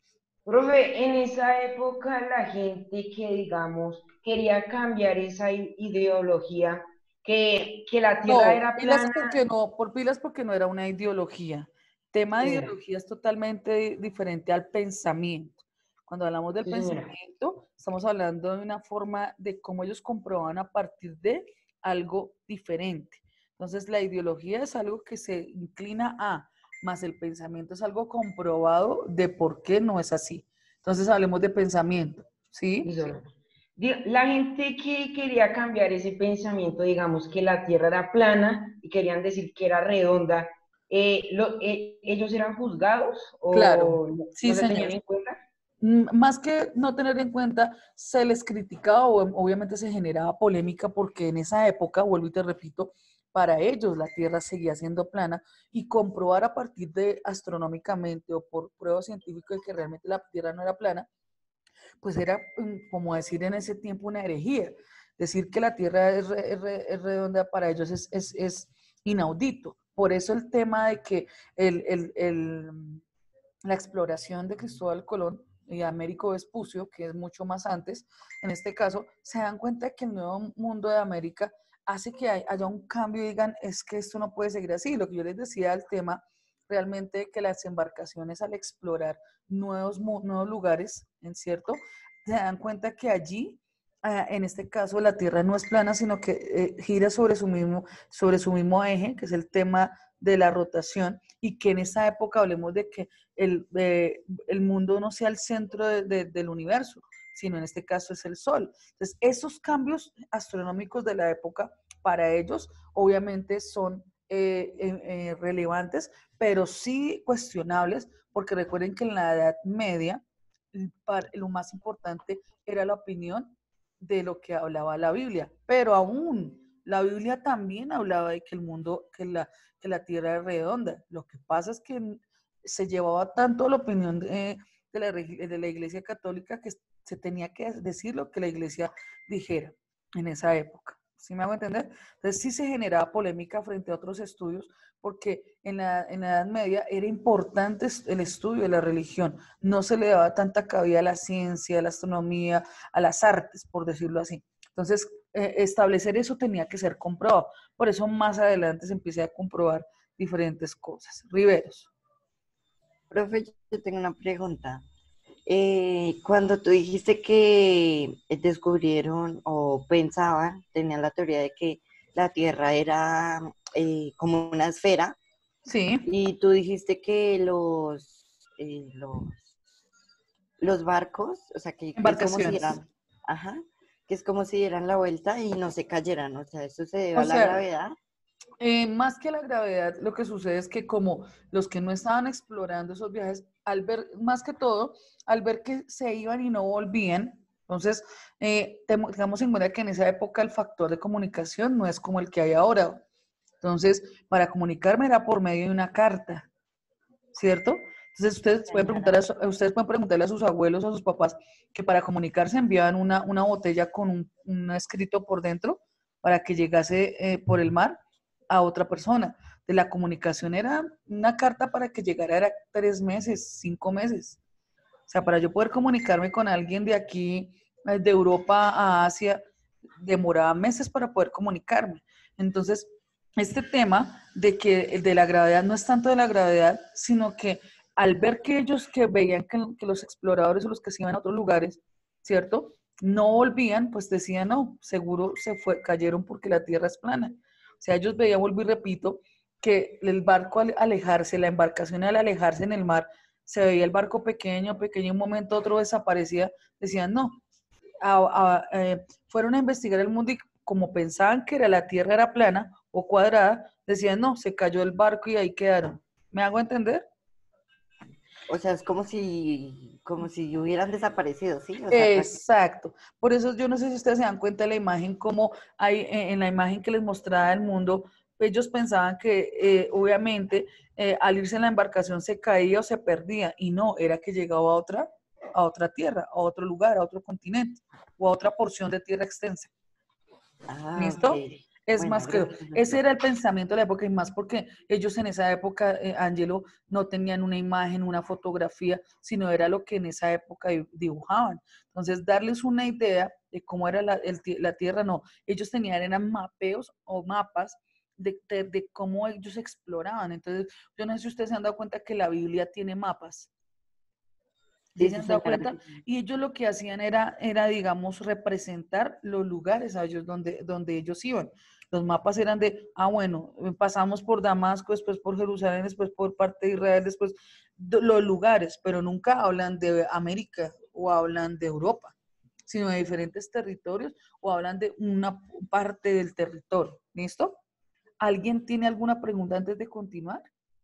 Profe, en esa época la gente que, digamos, quería cambiar esa i- ideología, que, que la Tierra No, era pilas plana, porque no, por pilas porque no era una ideología. Tema de señora. ideología es totalmente diferente al pensamiento. Cuando hablamos del Sí, señora. pensamiento, estamos hablando de una forma de cómo ellos comprobaban a partir de algo diferente. Entonces, la ideología es algo que se inclina a, más el pensamiento es algo comprobado de por qué no es así. Entonces, hablemos de pensamiento, ¿sí? Sí, señora. Di- La gente que quería cambiar ese pensamiento, digamos, que la Tierra era plana y querían decir que era redonda, eh, lo- eh, ¿ellos eran juzgados Claro, o no, sí, no se señor. tenían en cuenta? Mm, Más que no tener en cuenta, se les criticaba o obviamente se generaba polémica porque en esa época, vuelvo y te repito, para ellos la Tierra seguía siendo plana y comprobar a partir de astronómicamente o por pruebas científicas de que realmente la Tierra no era plana, pues era mm, como decir en ese tiempo una herejía. Decir que la Tierra es, re- es re- es redonda para ellos es, es- es inaudito. Por eso el tema de que el, el- el- la exploración de Cristóbal Colón y Américo Vespucio, que es mucho más antes, en este caso, se dan cuenta que el nuevo mundo de América hace que hay- haya un cambio y digan, es que esto no puede seguir así. Lo que yo les decía del tema, realmente que las embarcaciones al explorar nuevos, mu- nuevos lugares, ¿en cierto? Se dan cuenta que allí, ah, en este caso, la Tierra no es plana, sino que eh, gira sobre su mismo, sobre su mismo eje, que es el tema de la rotación, y que en esa época hablemos de que el, eh, el mundo no sea el centro de- de- del universo, sino en este caso es el Sol. Entonces, esos cambios astronómicos de la época, para ellos, obviamente son eh, eh, eh, relevantes, pero sí cuestionables, porque recuerden que en la Edad Media, para, lo más importante era la opinión de lo que hablaba la Biblia, pero aún la Biblia también hablaba de que el mundo, que la, que la tierra es redonda. Lo que pasa es que se llevaba tanto la opinión de, de, la, de la Iglesia Católica que se tenía que decir lo que la Iglesia dijera en esa época. ¿Sí me hago entender? Entonces sí se generaba polémica frente a otros estudios porque en la, en la Edad Media era importante el estudio de la religión. No se le daba tanta cabida a la ciencia, a la astronomía, a las artes, por decirlo así. Entonces, eh, establecer eso tenía que ser comprobado. Por eso más adelante se empieza a comprobar diferentes cosas. Riveros. Profe, yo tengo una pregunta. Eh, cuando tú dijiste que descubrieron o pensaban, tenían la teoría de que la Tierra era eh, como una esfera, sí, y tú dijiste que los, eh, los, los barcos, o sea, que, que es como si dieran, ajá, que es como si dieran la vuelta y no se cayeran, o sea, eso se debe o a la sea, gravedad. Eh, más que la gravedad, lo que sucede es que como los que no estaban explorando esos viajes, al ver, más que todo, al ver que se iban y no volvían, entonces, eh, tengamos en cuenta que en esa época el factor de comunicación no es como el que hay ahora. Entonces, para comunicarme era por medio de una carta, ¿cierto? Entonces, ustedes pueden, preguntar a su, ustedes pueden preguntarle a sus abuelos o a sus papás que para comunicarse enviaban una, una botella con un, un escrito por dentro para que llegase eh, por el mar a otra persona. De la comunicación era una carta para que llegara, era tres meses, cinco meses. O sea, para yo poder comunicarme con alguien de aquí, de Europa a Asia, demoraba meses para poder comunicarme. Entonces, este tema de que de la gravedad no es tanto de la gravedad, sino que al ver que ellos que veían que, que los exploradores o los que se iban a otros lugares, ¿cierto? No volvían, pues decían, no, seguro se fue, cayeron porque la Tierra es plana. O sea, ellos veían, vuelvo y repito, que el barco al alejarse, la embarcación al alejarse en el mar, se veía el barco pequeño, pequeño, un momento otro desaparecía, decían, no, a, a, eh, fueron a investigar el mundo y como pensaban que era, la Tierra era plana o cuadrada, decían, no, se cayó el barco y ahí quedaron. ¿Me hago entender? O sea, es como si, como si hubieran desaparecido, ¿sí? O sea, exacto. Por eso yo no sé si ustedes se dan cuenta de la imagen, como hay en la imagen que les mostraba el mundo, ellos pensaban que eh, obviamente eh, al irse en la embarcación se caía o se perdía, y no, era que llegaba a otra, a otra tierra, a otro lugar, a otro continente, o a otra porción de tierra extensa. Ah, ¿Listo? okay. Es Bueno, más que gracias, ese era el pensamiento de la época, y más porque ellos en esa época, eh, Angelo, no tenían una imagen, una fotografía, sino era lo que en esa época dibujaban. Entonces, darles una idea de cómo era la, el, la Tierra, no. Ellos tenían eran mapeos o mapas de, de, de cómo ellos exploraban. Entonces, yo no sé si ustedes se han dado cuenta que la Biblia tiene mapas. ¿Sí, sí, se han dado cuenta? Y ellos lo que hacían era, era, digamos, representar los lugares a ellos donde, donde ellos iban. Los mapas eran de, ah, bueno, pasamos por Damasco, después por Jerusalén, después por parte de Israel, después de, los lugares, pero nunca hablan de América o hablan de Europa, sino de diferentes territorios o hablan de una parte del territorio. ¿Listo? ¿Alguien tiene alguna pregunta antes de continuar?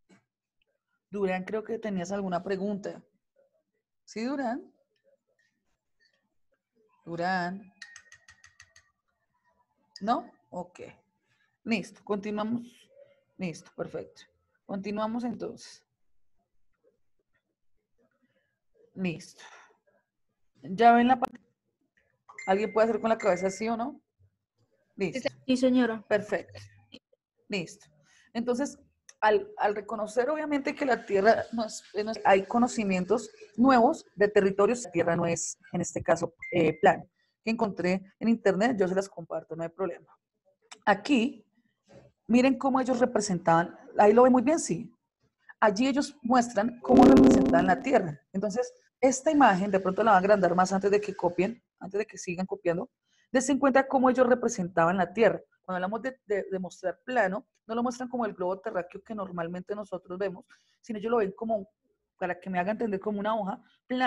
Durán, creo que tenías alguna pregunta. ¿Sí, Durán? Durán. ¿No? Ok. Listo, continuamos. Listo, perfecto. Continuamos entonces. Listo. ¿Ya ven la parte? ¿Alguien puede hacer con la cabeza sí o no? Listo. Sí, señora. Perfecto. Listo. Entonces, al, al reconocer obviamente que la Tierra no es, no es, hay conocimientos nuevos de territorios, la Tierra no es, en este caso, eh, plana, que encontré en internet, yo se las comparto, no hay problema. Aquí, miren cómo ellos representaban, ahí lo ven muy bien, sí. Allí ellos muestran cómo representaban la Tierra. Entonces, esta imagen, de pronto la van a agrandar más antes de que copien, antes de que sigan copiando, dense en cuenta cómo ellos representaban la Tierra. Cuando hablamos de, de, de mostrar plano, no lo muestran como el globo terráqueo que normalmente nosotros vemos, sino ellos lo ven como, para que me haga entender, como una hoja, plano,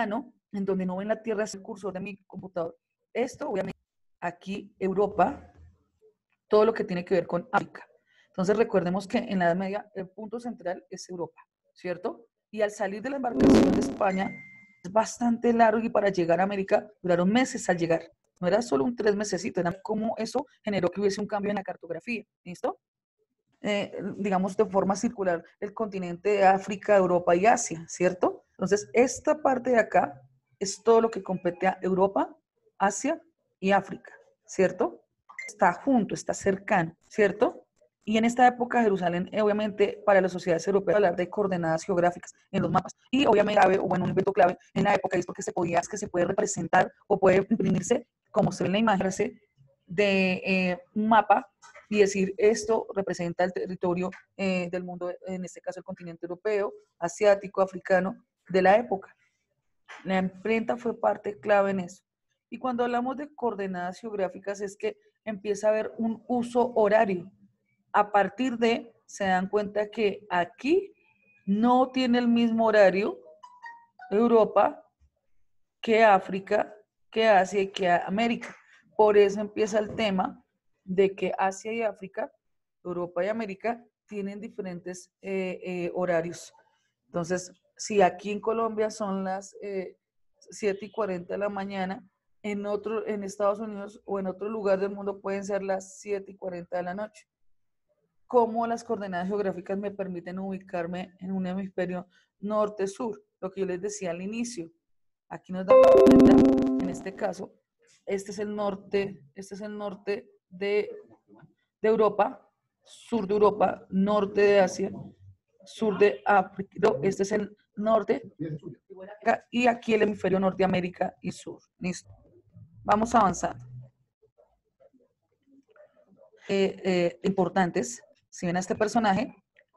en donde no ven la Tierra, es el cursor de mi computador. Esto, obviamente, aquí Europa, todo lo que tiene que ver con África. Entonces recordemos que en la Edad Media el punto central es Europa, ¿cierto? Y al salir de la embarcación de España es bastante largo y para llegar a América duraron meses al llegar. No era solo un tres mesecitos, era como eso generó que hubiese un cambio en la cartografía, ¿listo? Eh, digamos de forma circular el continente de África, Europa y Asia, ¿cierto? Entonces esta parte de acá es todo lo que compete a Europa, Asia y África, ¿cierto? Está junto, está cercano, ¿cierto? Y en esta época Jerusalén, eh, obviamente, para las sociedades europeas, hablar de coordenadas geográficas en los mapas. Y obviamente, clave, o bueno, un invento clave en la época es porque se podía, es que se puede representar o puede imprimirse, como se ve en la imagen, de eh, un mapa y decir esto representa el territorio eh, del mundo, en este caso el continente europeo, asiático, africano, de la época. La imprenta fue parte clave en eso. Y cuando hablamos de coordenadas geográficas es que empieza a haber un uso horario. A partir de, se dan cuenta que aquí no tiene el mismo horario Europa que África, que Asia y que América. Por eso empieza el tema de que Asia y África, Europa y América tienen diferentes eh, eh, horarios. Entonces, si aquí en Colombia son las eh, siete y cuarenta de la mañana, en, otro, en Estados Unidos o en otro lugar del mundo pueden ser las siete y cuarenta de la noche. ¿Cómo las coordenadas geográficas me permiten ubicarme en un hemisferio norte-sur? Lo que yo les decía al inicio. Aquí nos damos cuenta, en este caso, este es el norte, este es el norte de, de Europa, sur de Europa, norte de Asia, sur de África, no, este es el norte, y aquí el hemisferio norte de América y sur. Listo. Vamos avanzando. Eh, eh, importantes, si ven a este personaje,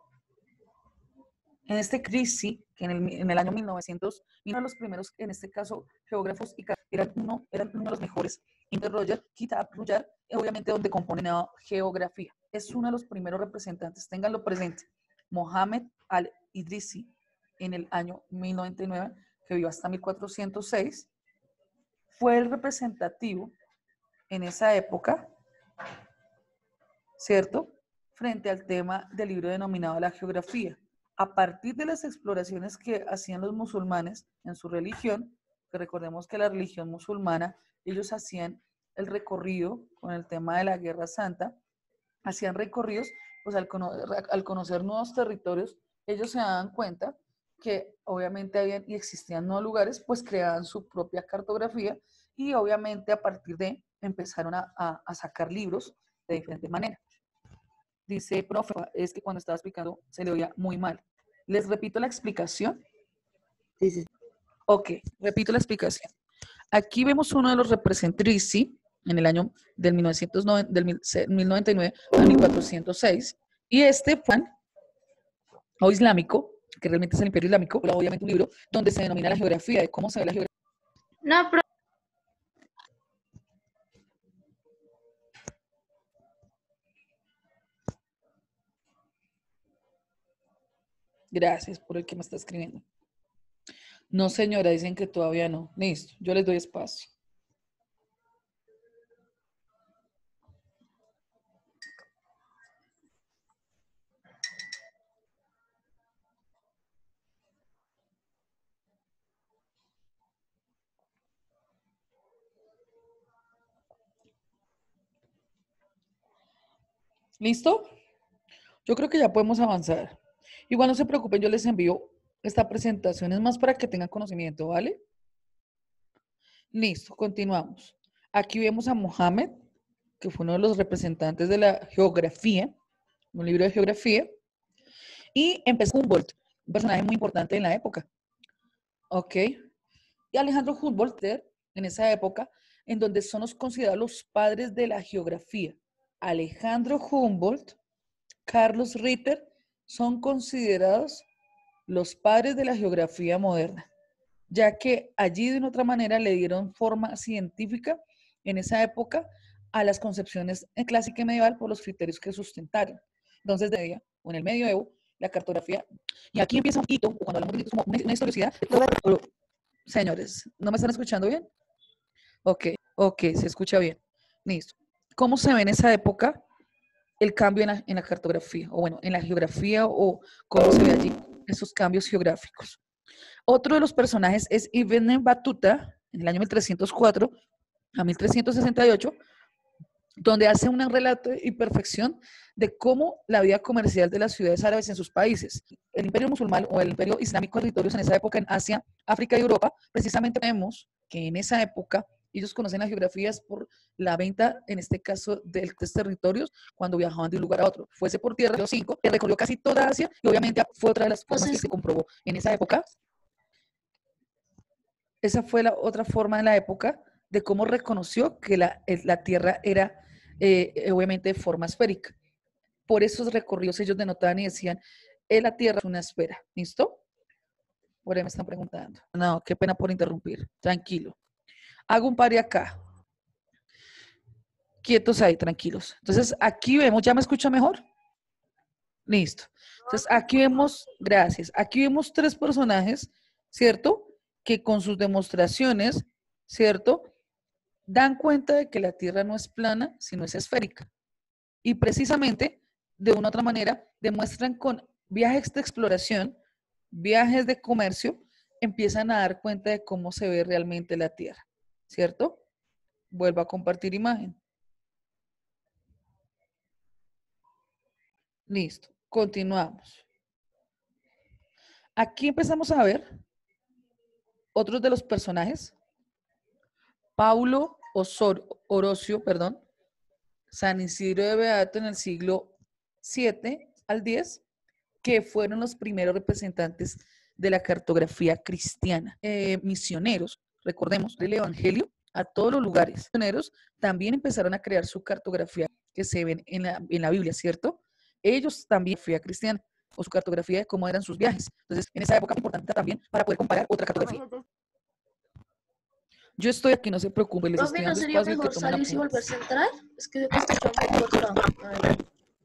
en este Crisi, que en el, en el año mil novecientos, uno de los primeros, en este caso, geógrafos, y eran uno, eran uno de los mejores, Inter Roger, Kitab Rujar, obviamente donde componen la geografía. Es uno de los primeros representantes, ténganlo presente, Mohamed al-Idrisi, en el año mil novecientos noventa y nueve, que vivió hasta mil cuatrocientos seis, fue el representativo en esa época, ¿cierto?, frente al tema del libro denominado La Geografía. A partir de las exploraciones que hacían los musulmanes en su religión, que recordemos que la religión musulmana, ellos hacían el recorrido con el tema de la Guerra Santa, hacían recorridos, pues al, cono al conocer nuevos territorios, ellos se daban cuenta que obviamente habían y existían nuevos lugares, pues creaban su propia cartografía y obviamente a partir de empezaron a, a, a sacar libros de diferentes maneras. Dice, profe, es que cuando estaba explicando se le oía muy mal. ¿Les repito la explicación? Sí, sí. Ok, repito la explicación. Aquí vemos uno de los representantes en el año del, mil novecientos noventa, del mil noventa y nueve a mil cuatrocientos seis. Y este fue o islámico, que realmente es el Imperio Islámico, obviamente un libro donde se denomina la geografía, de cómo se ve la geografía. No, pero Gracias por el que me está escribiendo. No, señora, dicen que todavía no. Listo, yo les doy espacio. ¿Listo? Yo creo que ya podemos avanzar. Igual no se preocupen, yo les envío esta presentación, es más para que tengan conocimiento, ¿vale? Listo, continuamos. Aquí vemos a Mohamed, que fue uno de los representantes de la geografía, un libro de geografía, y empezó Humboldt, un personaje muy importante en la época. Ok. Y Alejandro Humboldt, en esa época, en donde son los considerados los padres de la geografía. Alejandro Humboldt, Carlos Ritter, son considerados los padres de la geografía moderna, ya que allí de una otra manera le dieron forma científica en esa época a las concepciones en clásica y medieval por los criterios que sustentaron. Entonces, de día, o en el medioevo, la cartografía, y aquí empieza un hito, cuando hablamos de hitos como una, una historiosidad, señores, ¿no me están escuchando bien? Ok, ok, se escucha bien. Listo. ¿Cómo se ve en esa época el cambio en la, en la cartografía? O bueno, en la geografía, o cómo se ve allí esos cambios geográficos. Otro de los personajes es Ibn Battuta, en el año mil trescientos cuatro a mil trescientos sesenta y ocho, donde hace un relato y perfección de cómo la vida comercial de las ciudades árabes en sus países. El imperio musulmán o el imperio islámico, territorios en esa época en Asia, África y Europa, precisamente vemos que en esa época ellos conocen las geografías por la venta, en este caso, de estos territorios cuando viajaban de un lugar a otro. Fuese por tierra, los cinco, que recorrió casi toda Asia y obviamente fue otra de las formas que se comprobó en esa época. Esa fue la otra forma en la época de cómo reconoció que la, la tierra era eh, obviamente de forma esférica. Por esos recorridos ellos denotaban y decían, eh, la tierra es una esfera. ¿Listo? Por ahí me están preguntando. No, qué pena por interrumpir. Tranquilo. Hago un pare acá. Quietos ahí, tranquilos. Entonces, aquí vemos, ¿ya me escucha mejor? Listo. Entonces, aquí vemos, gracias, aquí vemos tres personajes, ¿cierto? Que con sus demostraciones, ¿cierto? Dan cuenta de que la Tierra no es plana, sino es esférica. Y precisamente, de una u otra manera, demuestran con viajes de exploración, viajes de comercio, empiezan a dar cuenta de cómo se ve realmente la Tierra, ¿cierto? Vuelvo a compartir imagen. Listo, continuamos. Aquí empezamos a ver otros de los personajes. Paulo Osor, Orocio, perdón, San Isidro de Beato en el siglo siete al diez, que fueron los primeros representantes de la cartografía cristiana. Eh, misioneros, recordemos, el evangelio a todos los lugares. Misioneros también empezaron a crear su cartografía que se ven en la, en la Biblia, ¿cierto? Ellos también fue cristiana, o su cartografía de cómo eran sus viajes. Entonces, en esa época es importante también para poder comparar otra cartografía. Yo estoy aquí, no se preocupen, les estoy Profe, ¿no dando sería espacio que mejor tomen salir y apuntes. volverse a entrar? Es que te escucho muy cortado. A ver.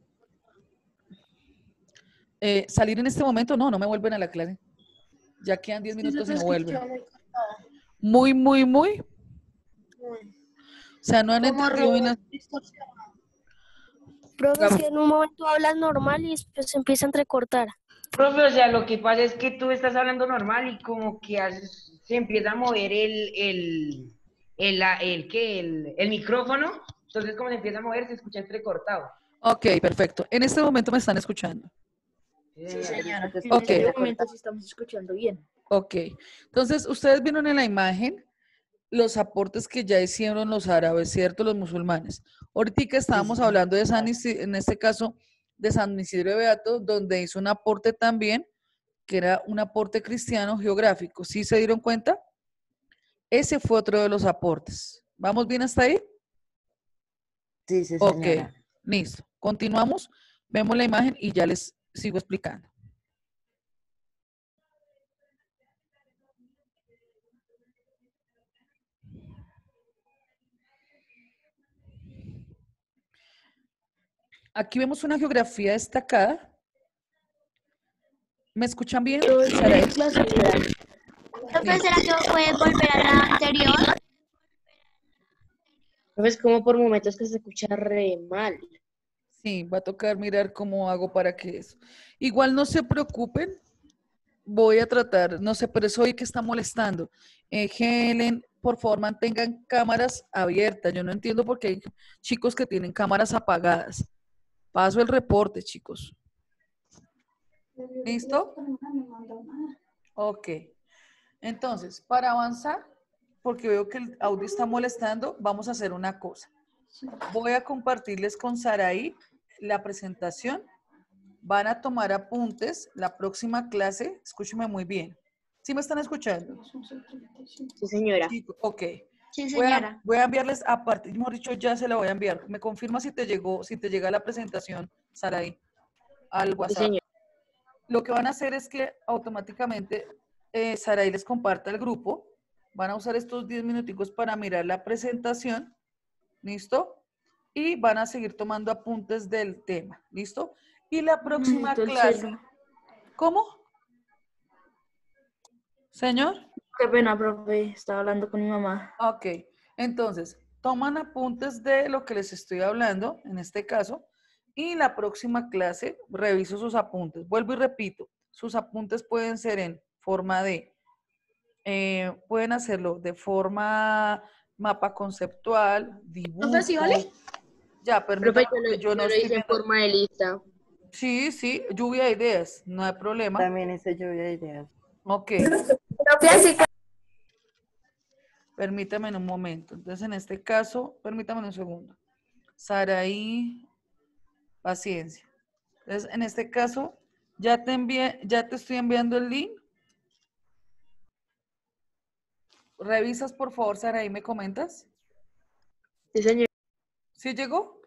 Eh, salir en este momento, no, no me vuelven a la clase. Ya quedan diez Es que se minutos te y no vuelven. escucha muy cortado. Muy, muy, muy. Muy. O sea, no han Como entendido bien. robot las- distorsionado. Profe, es que en un momento hablas normal y después se empieza a entrecortar. Profe, o sea, lo que pasa es que tú estás hablando normal y como que haces- se empieza a mover el, el, el, la- el, ¿qué? el, el micrófono, entonces como se empieza a mover se escucha entrecortado. Ok, perfecto. En este momento me están escuchando. Sí, señora. Te En Ok. este momento sí estamos escuchando bien. Ok. Entonces, ustedes vieron en la imagen los aportes que ya hicieron los árabes, ¿cierto? Los musulmanes. Ahorita estábamos hablando de San Isidro, en este caso de San Isidro de Beato, donde hizo un aporte también, que era un aporte cristiano geográfico. ¿Sí se dieron cuenta? Ese fue otro de los aportes. ¿Vamos bien hasta ahí? Sí, sí, Ok, señora. listo. Continuamos, vemos la imagen y ya les sigo explicando. Aquí vemos una geografía destacada. ¿Me escuchan bien? Saraí? Profe, ¿será que puedes volver a la anterior? Profe, es como por momentos que se escucha re mal. Sí, va a tocar mirar cómo hago para que eso. Igual no se preocupen, voy a tratar, no sé, pero eso hoy que está molestando. Eh, Helen, por favor, mantengan cámaras abiertas. Yo no entiendo por qué hay chicos que tienen cámaras apagadas. Paso el reporte, chicos. ¿Listo? Ok. Entonces, para avanzar, porque veo que el audio está molestando, vamos a hacer una cosa. Voy a compartirles con Saraí la presentación. Van a tomar apuntes. La próxima clase, escúcheme muy bien. ¿Sí me están escuchando? Sí, señora. Sí, ok. Sí, Voy a, señora. voy a enviarles aparte, mejor dicho, ya se la voy a enviar. Me confirma si te llegó, si te llega la presentación, Saraí, al Sí, WhatsApp. señora. Lo que van a hacer es que automáticamente eh, Saraí les comparta el grupo. Van a usar estos diez minuticos para mirar la presentación. ¿Listo? Y van a seguir tomando apuntes del tema. ¿Listo? Y la próxima Necesito el clase. celu. ¿Cómo? Señor. Qué pena, profe, estaba hablando con mi mamá. Ok, entonces, toman apuntes de lo que les estoy hablando, en este caso, y la próxima clase reviso sus apuntes. Vuelvo y repito, sus apuntes pueden ser en forma de, eh, pueden hacerlo de forma mapa conceptual, dibujo. Profe, ¿sí vale? Ya, Profe, permítame, yo lo, porque yo no yo lo estoy hice en viendo. forma de lista. Sí, sí, lluvia de ideas, no hay problema. También hice lluvia de ideas. Ok, Profe, así que permítame en un momento. Entonces, en este caso, permítame un segundo. Saraí, paciencia. Entonces, en este caso, ya te envié, ya te estoy enviando el link. Revisas, por favor, Saraí, ¿me comentas? Sí, señor. ¿Sí llegó?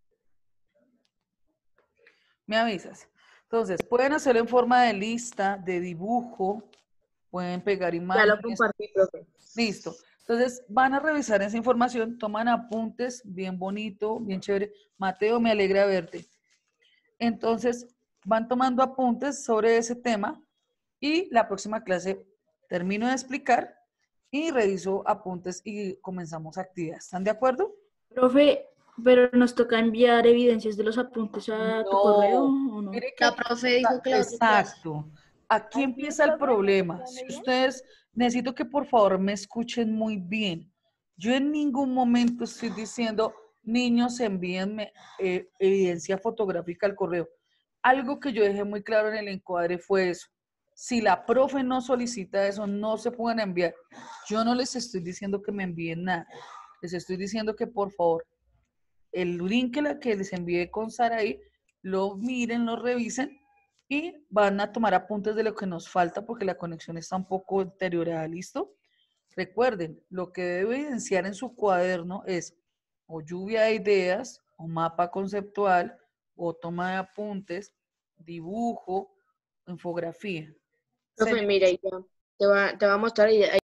Me avisas. Entonces, pueden hacerlo en forma de lista, de dibujo, pueden pegar Ya lo imágenes. compartí, profe. Listo. Entonces, van a revisar esa información, toman apuntes, bien bonito, bien chévere. Mateo, me alegra verte. Entonces, van tomando apuntes sobre ese tema y la próxima clase termino de explicar y reviso apuntes y comenzamos actividades. ¿Están de acuerdo? Profe, pero nos toca enviar evidencias de los apuntes a tu correo No. o no. Mire que La aquí profe está- dijo que la otra clase. exacto. Aquí empieza el problema. Si ustedes, necesito que por favor me escuchen muy bien. Yo en ningún momento estoy diciendo, niños, envíenme eh, evidencia fotográfica al correo. Algo que yo dejé muy claro en el encuadre fue eso. Si la profe no solicita eso, no se pueden enviar. Yo no les estoy diciendo que me envíen nada. Les estoy diciendo que por favor, el link que, la que les envié con Saraí, lo miren, lo revisen y van a tomar apuntes de lo que nos falta porque la conexión está un poco deteriorada, ¿listo? Recuerden, lo que debe evidenciar en su cuaderno es o lluvia de ideas, o mapa conceptual, o toma de apuntes, dibujo, infografía. Profe, Señor, mira, y ya. Te va, te va a mostrar y ahí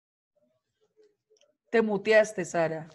te muteaste, Sara.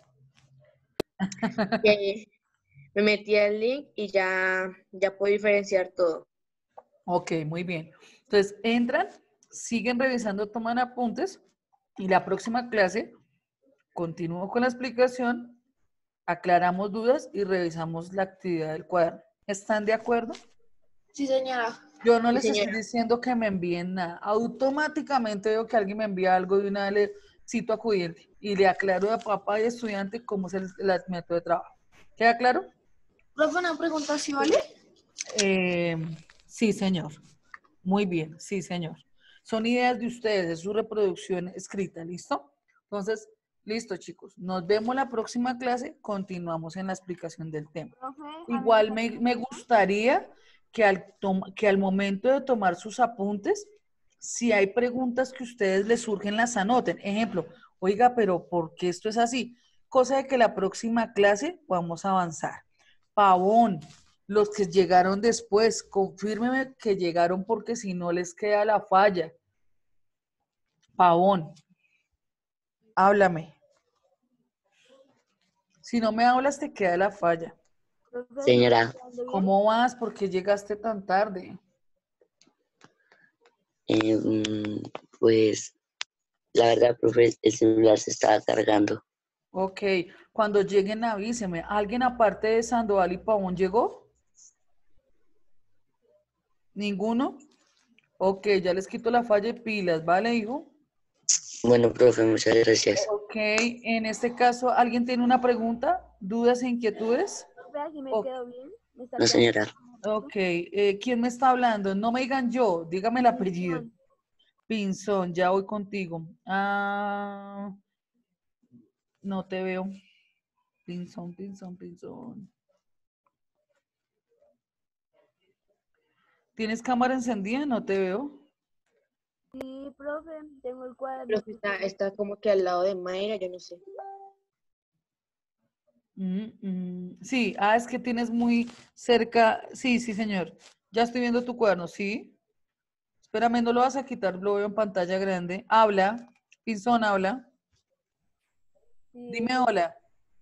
que me metí al link y ya, ya puedo diferenciar todo. Ok, muy bien. Entonces, entran, siguen revisando, toman apuntes y la próxima clase continúo con la explicación, aclaramos dudas y revisamos la actividad del cuaderno. ¿Están de acuerdo? Sí, señora. Yo no Sí, les estoy señora. diciendo que me envíen nada. Automáticamente veo que alguien me envía algo de una vez le cito acudiente y le aclaro a papá y estudiante cómo es el, el método de trabajo. ¿Queda claro? Profe, una pregunta, ¿sí vale? Eh, sí, señor. Muy bien, sí, señor. Son ideas de ustedes, es su reproducción escrita, ¿listo? Entonces, listo, chicos. Nos vemos la próxima clase, continuamos en la explicación del tema. Igual me, me gustaría que al, tom- que al momento de tomar sus apuntes, si hay preguntas que ustedes les surgen, las anoten. Ejemplo, oiga, pero ¿por qué esto es así? Cosa de que la próxima clase vamos a avanzar. Pavón, los que llegaron después, confírmeme que llegaron porque si no les queda la falla. Pavón, háblame. Si no me hablas, te queda la falla. Señora, ¿Cómo vas? ¿Por qué llegaste tan tarde? eh, mm, pues la verdad, profe, el celular se estaba cargando. Ok, cuando lleguen avíseme. ¿Alguien aparte de Sandoval y Pavón llegó? ¿Ninguno? Ok, ya les quito la falla y pilas, ¿vale, hijo? Bueno, profe, muchas gracias. Ok, en este caso, ¿alguien tiene una pregunta? ¿Dudas e inquietudes? Ok, No, señora. ok, eh, ¿quién me está hablando? No me digan yo, dígame el apellido. Pinzón, ya voy contigo. Ah, no te veo. Pinzón, Pinzón, Pinzón. ¿Tienes cámara encendida? No te veo. Profe, está, está como que al lado de Mayra, yo no sé. Mm, mm, sí, ah, es que tienes muy cerca. Sí, sí, señor. Ya estoy viendo tu cuaderno, ¿sí? Espérame, no lo vas a quitar, lo veo en pantalla grande. Habla. Pinzón, habla. Dime hola.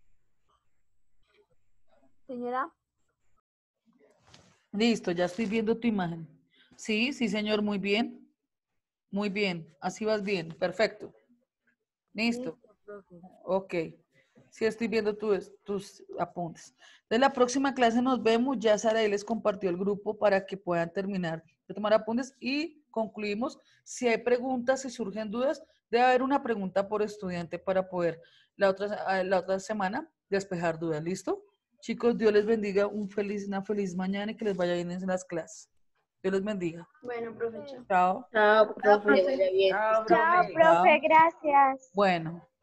Señora, Listo, ya estoy viendo tu imagen. Sí, sí, señor, muy bien. Muy bien, así vas bien, perfecto. Listo. Ok. Sí, estoy viendo tus, tus apuntes. En la próxima clase nos vemos. Ya Sara les compartió el grupo para que puedan terminar de tomar apuntes y concluimos. Si hay preguntas, si surgen dudas, debe haber una pregunta por estudiante para poder la otra, la otra semana despejar dudas. ¿Listo? Chicos, Dios les bendiga. Un feliz, una feliz mañana y que les vaya bien en las clases. Dios les bendiga. Bueno, profe, chao. Chao. Chao, Que le profe. vaya bien. Chao, Chao, profe. profe, gracias. Bueno.